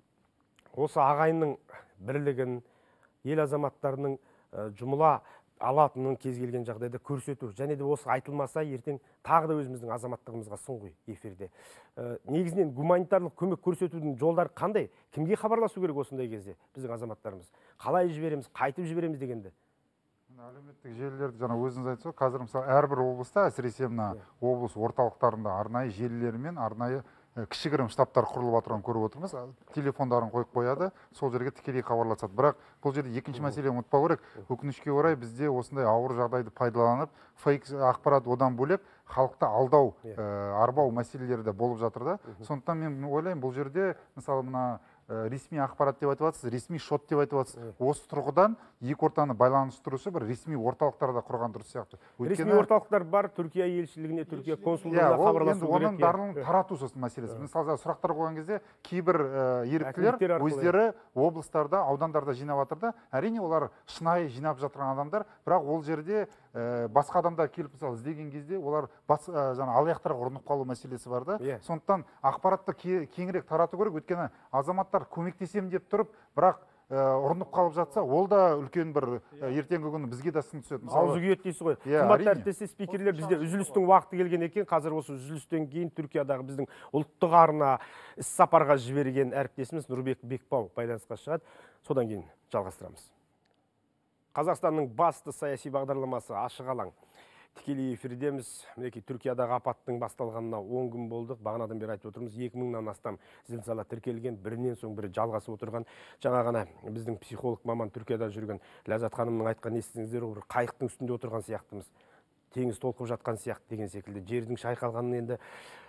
осы ағайынның бірлігін, ел азаматтарының жұмыла алатынын кез келген жағдайда көрсету. Және де осы айтылмаса, ертең тағы да өзіміздің азаматтығымызға сын ғой эфирде. Негізінен гуманитарлық көмек көрсетудің жолдары қандай? Кімге хабарласу керек осындай кезде біздің азаматтарымыз? Қалай жібереміз, қайтып жібереміз дегенде? Әлеуметтік желілерді жаңа өзіңіз айтсыз, қазір мысалы әрбір облыста, әсіресе мына облыс орталықтарында арнайы желілер мен арнайы кішігірім штабтар құрылып отырғанын көріп отырмыз. Телефондарын қойып қояды, сол жерге тікелей хабарласады. Бірақ бұл жерде екінші мәселе ұмытпау керек. Өкінішке орай бізде осындай ауыр жағдайды пайдаланып, фейк ақпарат одан бөлек халықты алдау, арбау мәселелері де болып жатыр да. Сондықтан мен ойлаймын, бұл жерде мысалы мына ресми ақпарат деп айтып жатсыз, ресми шот деп айтып жатсыз. Осы тұрғыдан екі ортаны байланыстырушы бір ресми орталықтарда құрған дұрыс сияқты. Ресми орталықтар бар, Түркия елшілігіне, Түркия консулдығына хабарласу керек. Оның барлығын тарату сосын мәселесі. Мысалы, сұрақтар қойған кезде кейбір еріктілер өздері облыстарда, аудандарда жинап жатыр да, әрине олар шынайы жинап жатырған адамдар, бірақ ол жерде басқа адамдар келіп мысалы іздеген кезде олар алаяқтарға ұрынып қалу мәселесі бар да. Сондықтан ақпаратты кеңірек тарату керек, өйткені азаматтар көмектесем деп тұрып, бірақ ұрынып қалып жатса, ол да үлкен бір ертеңгі күні бізге де сын түседі. Аузы күйеді дейсіз ғой. Қымбатты әріптестер, спикерлер, бізде үзілістің уақыты келген екен. Қазір осы үзілістен кейін Түркиядағы біздің ұлттық арна іс-сапарға жіберген әріптесіміз Нұрбек Бекбау байланысқа шығады. Содан кейін жалғастырамыз. Қазақстанның басты саяси бағдарламасы ашық алаң. Тікелей эфирдеміз. Мінекей Түркиядағы апаттың басталғанына 10 күн болдық. Бағанадан бері айтып отырмыз. 2000-нан астам зілзала тіркелген, бірінен соң бірі жалғасып отырған. Жаңа ғана біздің психолог маман Түркияда жүрген Ләззат ханымның айтқан естідіңіздер, бір қайықтың үстінде отырған сияқтымыз. Теңіз толқып жатқан сияқты деген секілді. Жердің шайқалғанын енді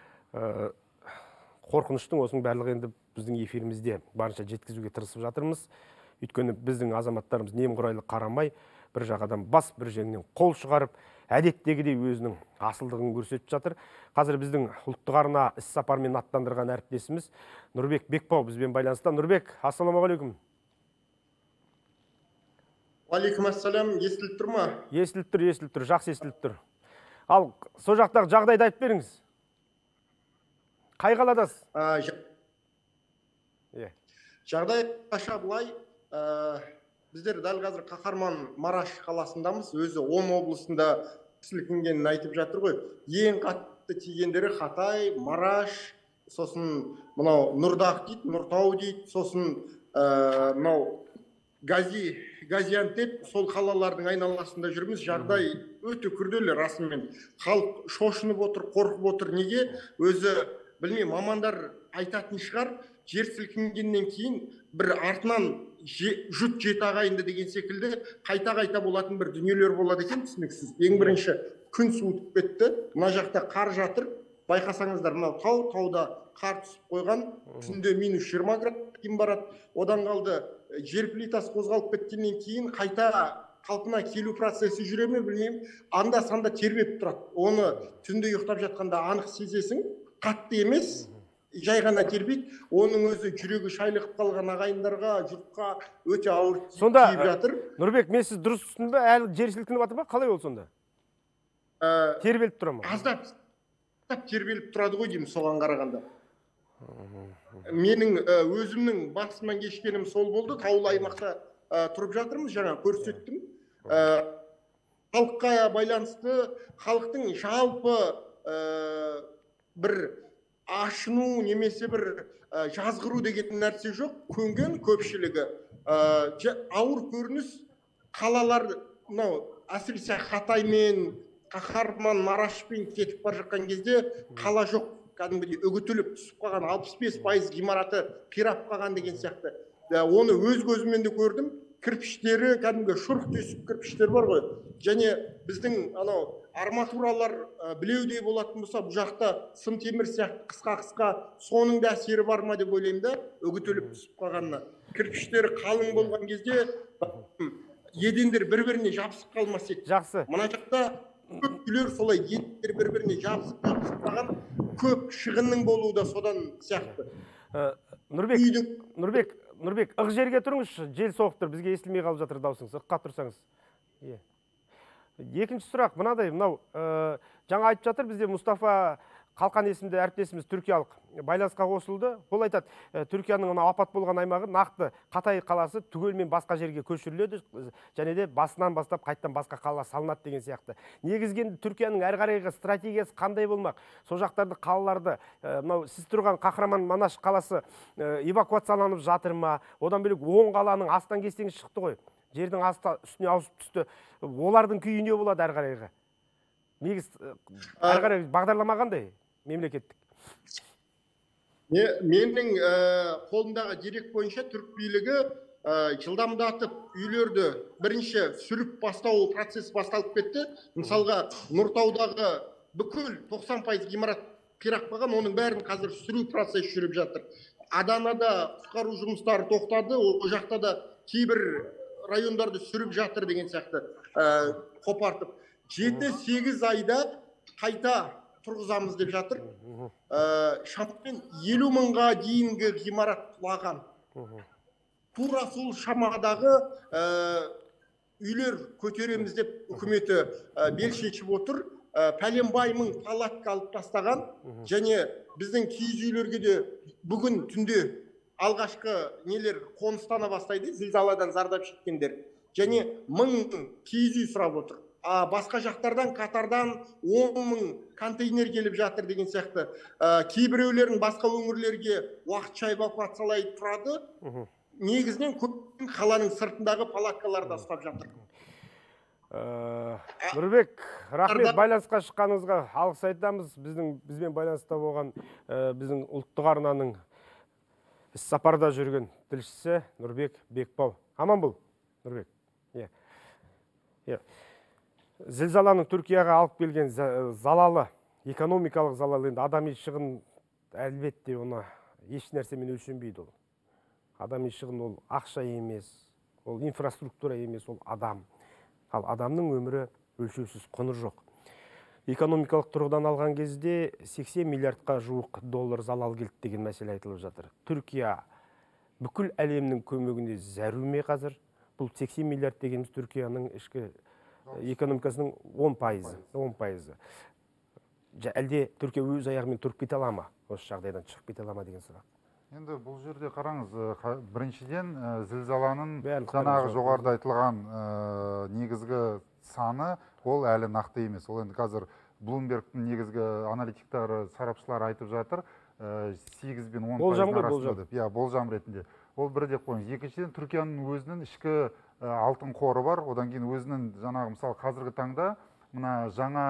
қорқыныштың осының барлығы енді біздің эфирімізде барынша жеткізуге тырысып жатырмыз. Өйткені біздің азаматтарымыз немқұрайлы қарамай, бір жағадан бас, бір жеңнен қол шығарып, әдеттегідей өзінің асылдығын көрсетіп жатыр. Қазір біздің ұлттық арна іс-сапармен аттандырған әріптесіміз Нұрбек Бекбау бізбен байланыста. Нұрбек, ассалаумағалейкум. Алейкум ассалам, естіліп тұр ма? Естіліп тұр, жақсы естіліп тұр. Ал сол жақтағы жағдайды айтып беріңіз. Қай қаладасыз? Жағдай қаша бұлай, біздер дәл қазір Қаһарман Мараш қаласындамыз. Өзі 10 облысында сілкінгенін айтып жатыр ғой. Ең қатты тигендері Хатай, Мараш, сосын мынау Нұрдақ дейді, Нұртау дейді, сосын мынау Газиантеп, сол қалалардың айналасында жүрміз. Жағдай өте күрделі расымен. Халық шошынып отыр, қорқып отыр. Неге? Өзі білмеймін, мамандар айтатын шығар, жер сілкінгеннен кейін бір артынан жұт жеті ағайынды деген секілді қайта болатын бір дүниелер болады екен, түсініксіз. Ең бірінші күн суытып кетті, мына жақта қар жатыр, байқасаңыздар, мынау тауда қар түсіп қойған, түнде -20 градусқа дейін барады. Одан қалды жер плитасы қозғалып кеткеннен кейін қайта қалпына келу процесі жүре ме білмеймін, анда-санда тербеп тұрады. Оны түнде ұйықтап жатқанда анық сезесің, қатты емес, жай ғана тербейді. Оның өзі жүрегі шайлығып қалған ағайындарға, жұртқа өте ауыр тиіп жатыр. Нұрбек, мен сіз дұрыс түсіндім бе? Әлі жер сілкініп жатыр ма? Қалай ол сонда? Тербеліп тұра ма? Аздап тербеліп тұрады ғой деймін, соған қарағанда. Менің өзімнің басымнан кешкенім сол болды. Таулы аймақта тұрып жатырмыз, жаңа көрсеттім. Халыққа байланысты, халықтың жалпы бір ашыну немесе бір жазғыру деген нәрсе жоқ. Көнген көпшілігі ауыр көрініс қалалар, әсіресе Хатаймен, Қахарман, Марашпен кетіп бар жатқан кезде қала жоқ, кәдімгідей үгітіліп түсіп қалған, 65% ғимараты қирап қалған деген сияқты. Оны өз көзіммен де көрдім. Кірпіштері кәдімгі шұрқ тесік кірпіштер бар ғой. Және біздің арматуралар білеудей болатын болса, бұл жақта сым темір сияқты қысқа соның да әсері бар ма деп ойлаймын да, үгітіліп түсіп қалғанына. Кірпіштері қалың болған кезде едендер бір-біріне жабысып қалмас еді. Жақсы. Мына жақта көп үйлер солай едендер бір-біріне жабысып қалған, көп шығынның болуы да содан сияқты. Нұрбек, ық жерге тұрыңызшы, жел соғып тұр, бізге естілмей қалып жатыр даусыңыз, ыққа тұрсаңыз. Екінші сұрақ, мынадай, мынау жаңа айтып жатыр, бізде Мұстафа Қалқан есімді әріптесіміз түркиялық байланысқа қосылды. Ол айтады, Түркияның апат болған аймағы нақты Қатай қаласы түгелмен басқа жерге көшіріледі, және де басынан бастап қайттан басқа қала салынады деген сияқты. Негізгенде Түркияның әр қарайғы стратегиясы қандай болмақ? Сол жақтарды, қалаларды, сіз тұрған Қахраман-Манаш қаласы эвакуацияланып жатыр ма? Одан бөлек 10 қаланың астан кестеңіз шықты ғой. Жердің асты үстіне ауысып түсті. Олардың күйі не болады әр қарайғы? Негіз әр қарай бағдарлама қандай? Мемлекеттік. Менің қолымдағы дерек бойынша түрік билігі жылдамдатып үйлерді бірінші сүріп бастау процесі басталып кетті. Мысалға, Нұртаудағы бүкіл 90% ғимарат қирап қалған, оның бәрін қазір сүру процесі жүріп жатыр. Аданада құтқару жұмыстары тоқтады, ол жақта да кейбір райондарды сүріп жатыр деген сияқты қопартып. 7-8 айда қайта тұрғызамыз деп жатыр. Шамамен 50 мыңға дейінгі ғимарат құлаған. Тура сол шамадағы үйлер көтереміз деп үкіметі бел шешіп отыр. Пәленбай мың палатка алып тастаған, және біздің киіз үйлерге де бүгін түнде алғашқы нелер қоныстана бастайды, зілзаладан зардап шеккендер. Және 1000 киіз үй сұрап отыр. Басқа жақтардан, Катардан 10 мың контейнер келіп жатыр деген сияқты. Кейбіреулерін басқа өңірлерге уақытша эвакуациялай тұрады. Негізінен көп қаланың сыртындағы палаткаларда ұстап жатыр. Нұрбек, рахмет, байланысқа шыққаныңызға алғыс айтамыз. Бізбен байланыста болған біздің ұлттық арнаның іс-сапарда жүрген тілшісі Нұрбек Бекбау. Аман бол, Нұрбек. Зілзаланың Түркияға алып келген залалы, экономикалық залалы, енді адами шығын әлбетте оны еш нәрсемен өлшенбейді ол. Адами шығын ол ақша емес, ол инфраструктура емес, ол адам. Ал адамның өмірі өлшеусіз құны жоқ. Экономикалық тұрғыдан алған кезде 80 миллиардқа жуық доллар залал келді деген мәселе айтылып жатыр. Түркия бүкіл әлемнің көмегіне зәру ме қазір? Бұл 80 миллиард дегеніміз Түркияның ішкі экономикасының 10%. Әлде Түркия өз аяғымен тұрып кете ала ма? Осы жағдайдан шығып кете ала ма деген сұрақ. Енді бұл жерде қараңыз, біріншіден зілзаланың жаңағы жоғарыда айтылған негізгі саны ол әлі нақты емес. Ол енді қазір Блумбергтің негізгі аналитиктары, сарапшылар айтып жатыр, 8 бен 10% арасында деп. Болжам ретінде. Ол бір деп қойыңыз. Екіншіден Түркияның өзінің ішкі алтын қоры бар. Одан кейін өзінің жаңағы мысалы қазіргі таңда мына жаңа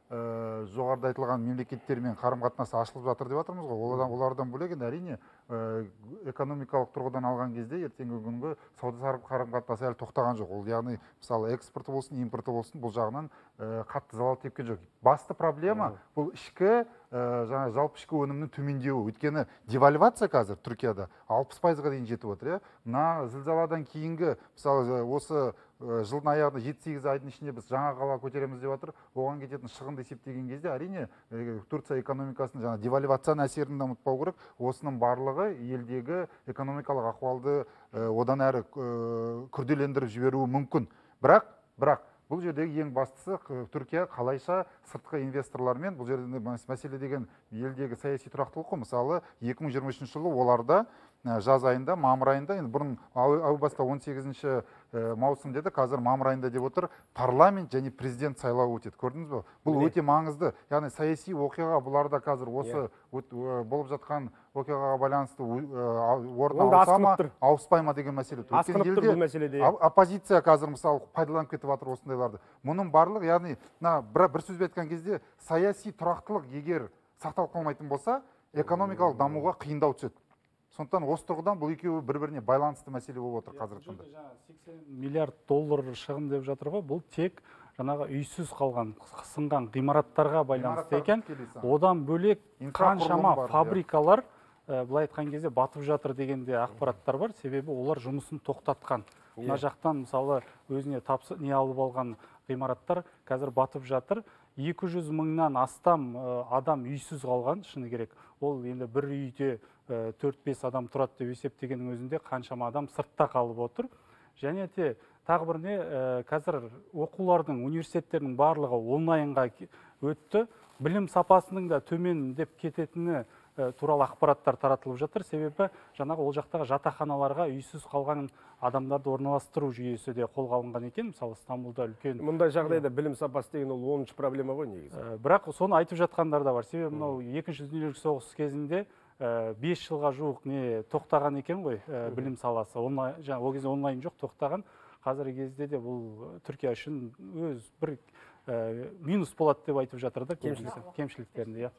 жоғарыда айтылған мемлекеттермен қарым-қатынасы ашылып жатыр деп жатырмыз ғой. Олардан бөлек енді әрине экономикалық тұрғыдан алған кезде ертеңгі күнгі сауда қарым-қатынасы әлі тоқтаған жоқ. Ол яғни мысалы экспорты болсын, импорты болсын, бұл жағынан қатты залал тепкен жоқ. Басты проблема бұл ішкі жаңа жалпы ішкі өнімнің төмендеуі. Өйткені девальвация қазір Түркияда 60%-ға дейін жетіп отыр. Мына зілзаладан кейінгі мысалы осы жылдың аяғында 7-8 айдың ішінде біз жаңа қала көтереміз деп жатыр. Оған кететін шығынды есептеген кезде әрине Турция экономикасының жаңа девальвацияның әсерін ұмытпау керек. Осының барлығы елдегі экономикалық ахуалды одан әрі күрделендіріп жіберуі мүмкін. Бірақ бұл жердегі ең бастысы Түркия қалайша сыртқы инвесторлармен, бұл жерде мәселе деген елдегі саяси тұрақтылық қой. Мысалы 2023 жылы оларда жаз айында, мамыр айында, енді бұрын әу баста 18 маусым деді, қазір мамыр айында деп отыр, парламент және президент сайлауы өтеді. Көрдіңіз бе? Бұл өте маңызды. Яғни саяси оқиға бұларда қазір осы болып жатқан оқиғаға байланысты орын алса ма, ауыспай ма деген мәселе. Асқынып тұр бұл мәселеде. Оппозиция қазір мысалы пайдаланып кетіп жатыр осындайларды. Мұның барлық, яғни бір сөзбен айтқан кезде саяси тұрақтылық егер сақталып қалмайтын болса, экономикалық дамуға қиындау түседі. Сондықтан осы тұрғыдан бұл екеуі бір-біріне байланысты мәселе болып отыр қазіргі күнде. 80 миллиард доллар шығын деп жатыр ғой, бұл тек жаңағы үйсіз қалған, сынған ғимараттарға байланысты екен. Одан бөлек қаншама фабрикалар былай айтқан кезде батып жатыр дегенде ақпараттар бар, себебі олар жұмысын тоқтатқан. Мына жақтан мысалы өзіне не алып алған ғимараттар қазір батып жатыр. 200 мыңнан астам адам үйсіз қалған, шыны керек. Ол енді бір үйде 4-5 адам тұрады деп есептегеннің өзінде қаншама адам сыртта қалып отыр. Және де тағы бір не, қазір оқулардың, университеттерінің барлығы онлайнға өтті. Білім сапасының да төмен деп кететіні туралы ақпараттар таратылып жатыр. Себебі жаңағы ол жақтағы жатақханаларға үйсіз қалған адамдарды орналастыру жүйесі де қолға алынған екен. Мысалы Стамбулда үлкен. Мұндай жағдайда білім сапасы деген ол 10-шы проблема ғой негізі. Бірақ соны айтып жатқандар да бар. Себебі мынау Екінші дүниежүзілік соғыс кезінде 5 жылға жуық не тоқтаған екен ғой білім саласы. Ол кезде онлайн жоқ, тоқтаған. Қазіргі кезде де бұл Түркия үшін өз бір минус болады деп айтып жатыр да, кемшіліктерінде.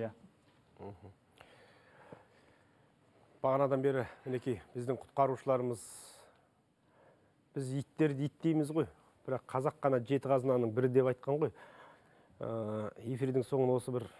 Бағанадан бері мінекей біздің құтқарушыларымыз, біз иттерді ит дейміз ғой, бірақ қазақ қана 7 қазынаның бірі деп айтқан ғой. Эфирдің соңын осы бір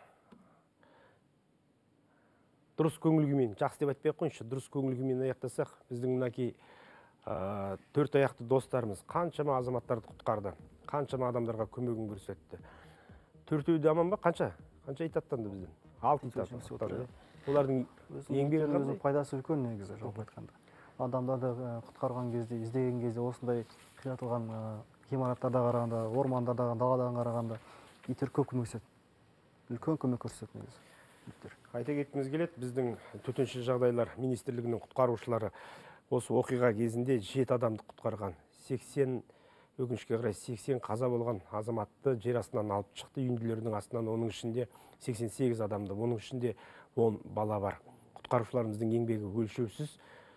дұрыс көңіл күймен, жақсы деп айтпай қойыншы, дұрыс көңіл күймен аяқтасақ, біздің мінекей 4 аяқты достарымыз қаншама азаматтарды құтқарды, қаншама адамдарға көмегін көрсетті. 4-еуі де аман ба? Қанша ит аттанды бізден? 6 ит аттанды. Олардың еңбегі пайдасы үлкен негізі, жалпы айтқанда. Адамдарды құтқарған кезде, іздеген кезде осындай қиратылған ғимараттарда қарағанда, ормандарда, даладан қарағанда иттер көп көмек көрсетеді. Үлкен көмек көрсетеді негізі. Айта кеткіміз келеді, біздің төтенше жағдайлар министрлігінің құтқарушылары осы оқиға кезінде 7 адамды құтқарған. 80 өкінішке қарай 80 қаза болған азаматты жер астынан алып шықты, үйінділердің астынан, оның ішінде 88 адамды, оның ішінде 10 бала бар. Құтқарушыларымыздың еңбегі өлшеусіз.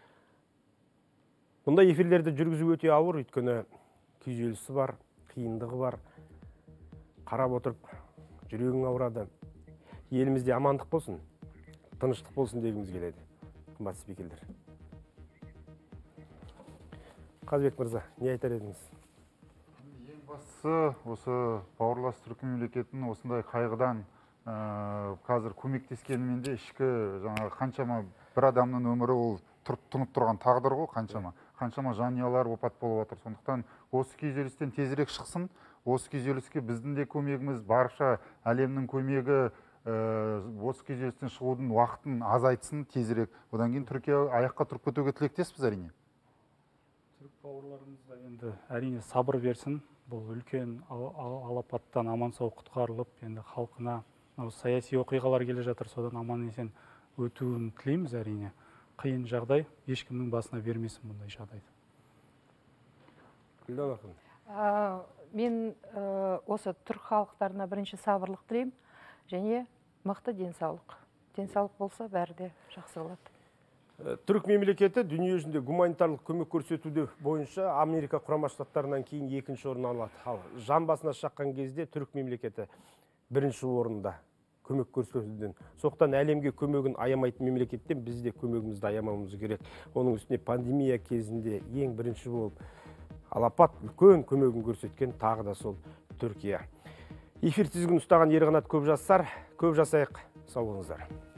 Бұндай эфирлерді жүргізу өте ауыр, өйткені күйзелісі бар, қиындығы бар. Қарап отырып жүрегің ауырады. Елімізде амандық болсын, тыныштық болсын дегіміз келеді. Қымбатты спикерлер. Қазбек мырза, не айтар едіңіз? Ең бастысы осы бауырлас түркі мемлекетінің осындай қайғыдан қазір көмектескенімен де ішкі қаншама бір адамның өмірі ол тұнып тұрған тағдыр ғой, қаншама жанұялар опат болып отыр. Сондықтан осы күйзелістен тезірек шықсын, осы күйзеліске біздің де көмегіміз, барша әлемнің көмегі осы күйзелістен шығудың уақытын азайтсын тезірек. Одан кейін Түркия аяққа тұрып кетуге тілектеспіз әрине. Түрік бауырларымыз да енді әрине сабыр берсін. Бұл үлкен алапаттан аман сау құтқарылып, енді халқына саяси оқиғалар келе жатыр, содан аман есен өтуін тілейміз әрине. Қиын жағдай, ешкімнің басына бермесін бұндай жағдайды. Мен осы түрік халықтарына бірінші сабырлық тілеймін, және мықты денсаулық. Денсаулық болса, бәрі де жақсы болады. Түрік мемлекеті дүниежүзінде гуманитарлық көмек көрсетуде бойынша Америка құрама штаттарынан кейін 2-ші орын алады. Ал жан басына шаққан кезде түрік мемлекеті бірінші орында көмек көрсетуден. Соқтан әлемге көмегін аямайтын мемлекеттен біз де көмегімізді аямауымыз керек. Оның үстіне пандемия кезінде ең бірінші болып алапат үлкен көмегін көрсеткен тағы да сол Түркия. Эфир тізгінін ұстаған Ерқанат Көпжасар. Көп жасайық. Сау болыңыздар.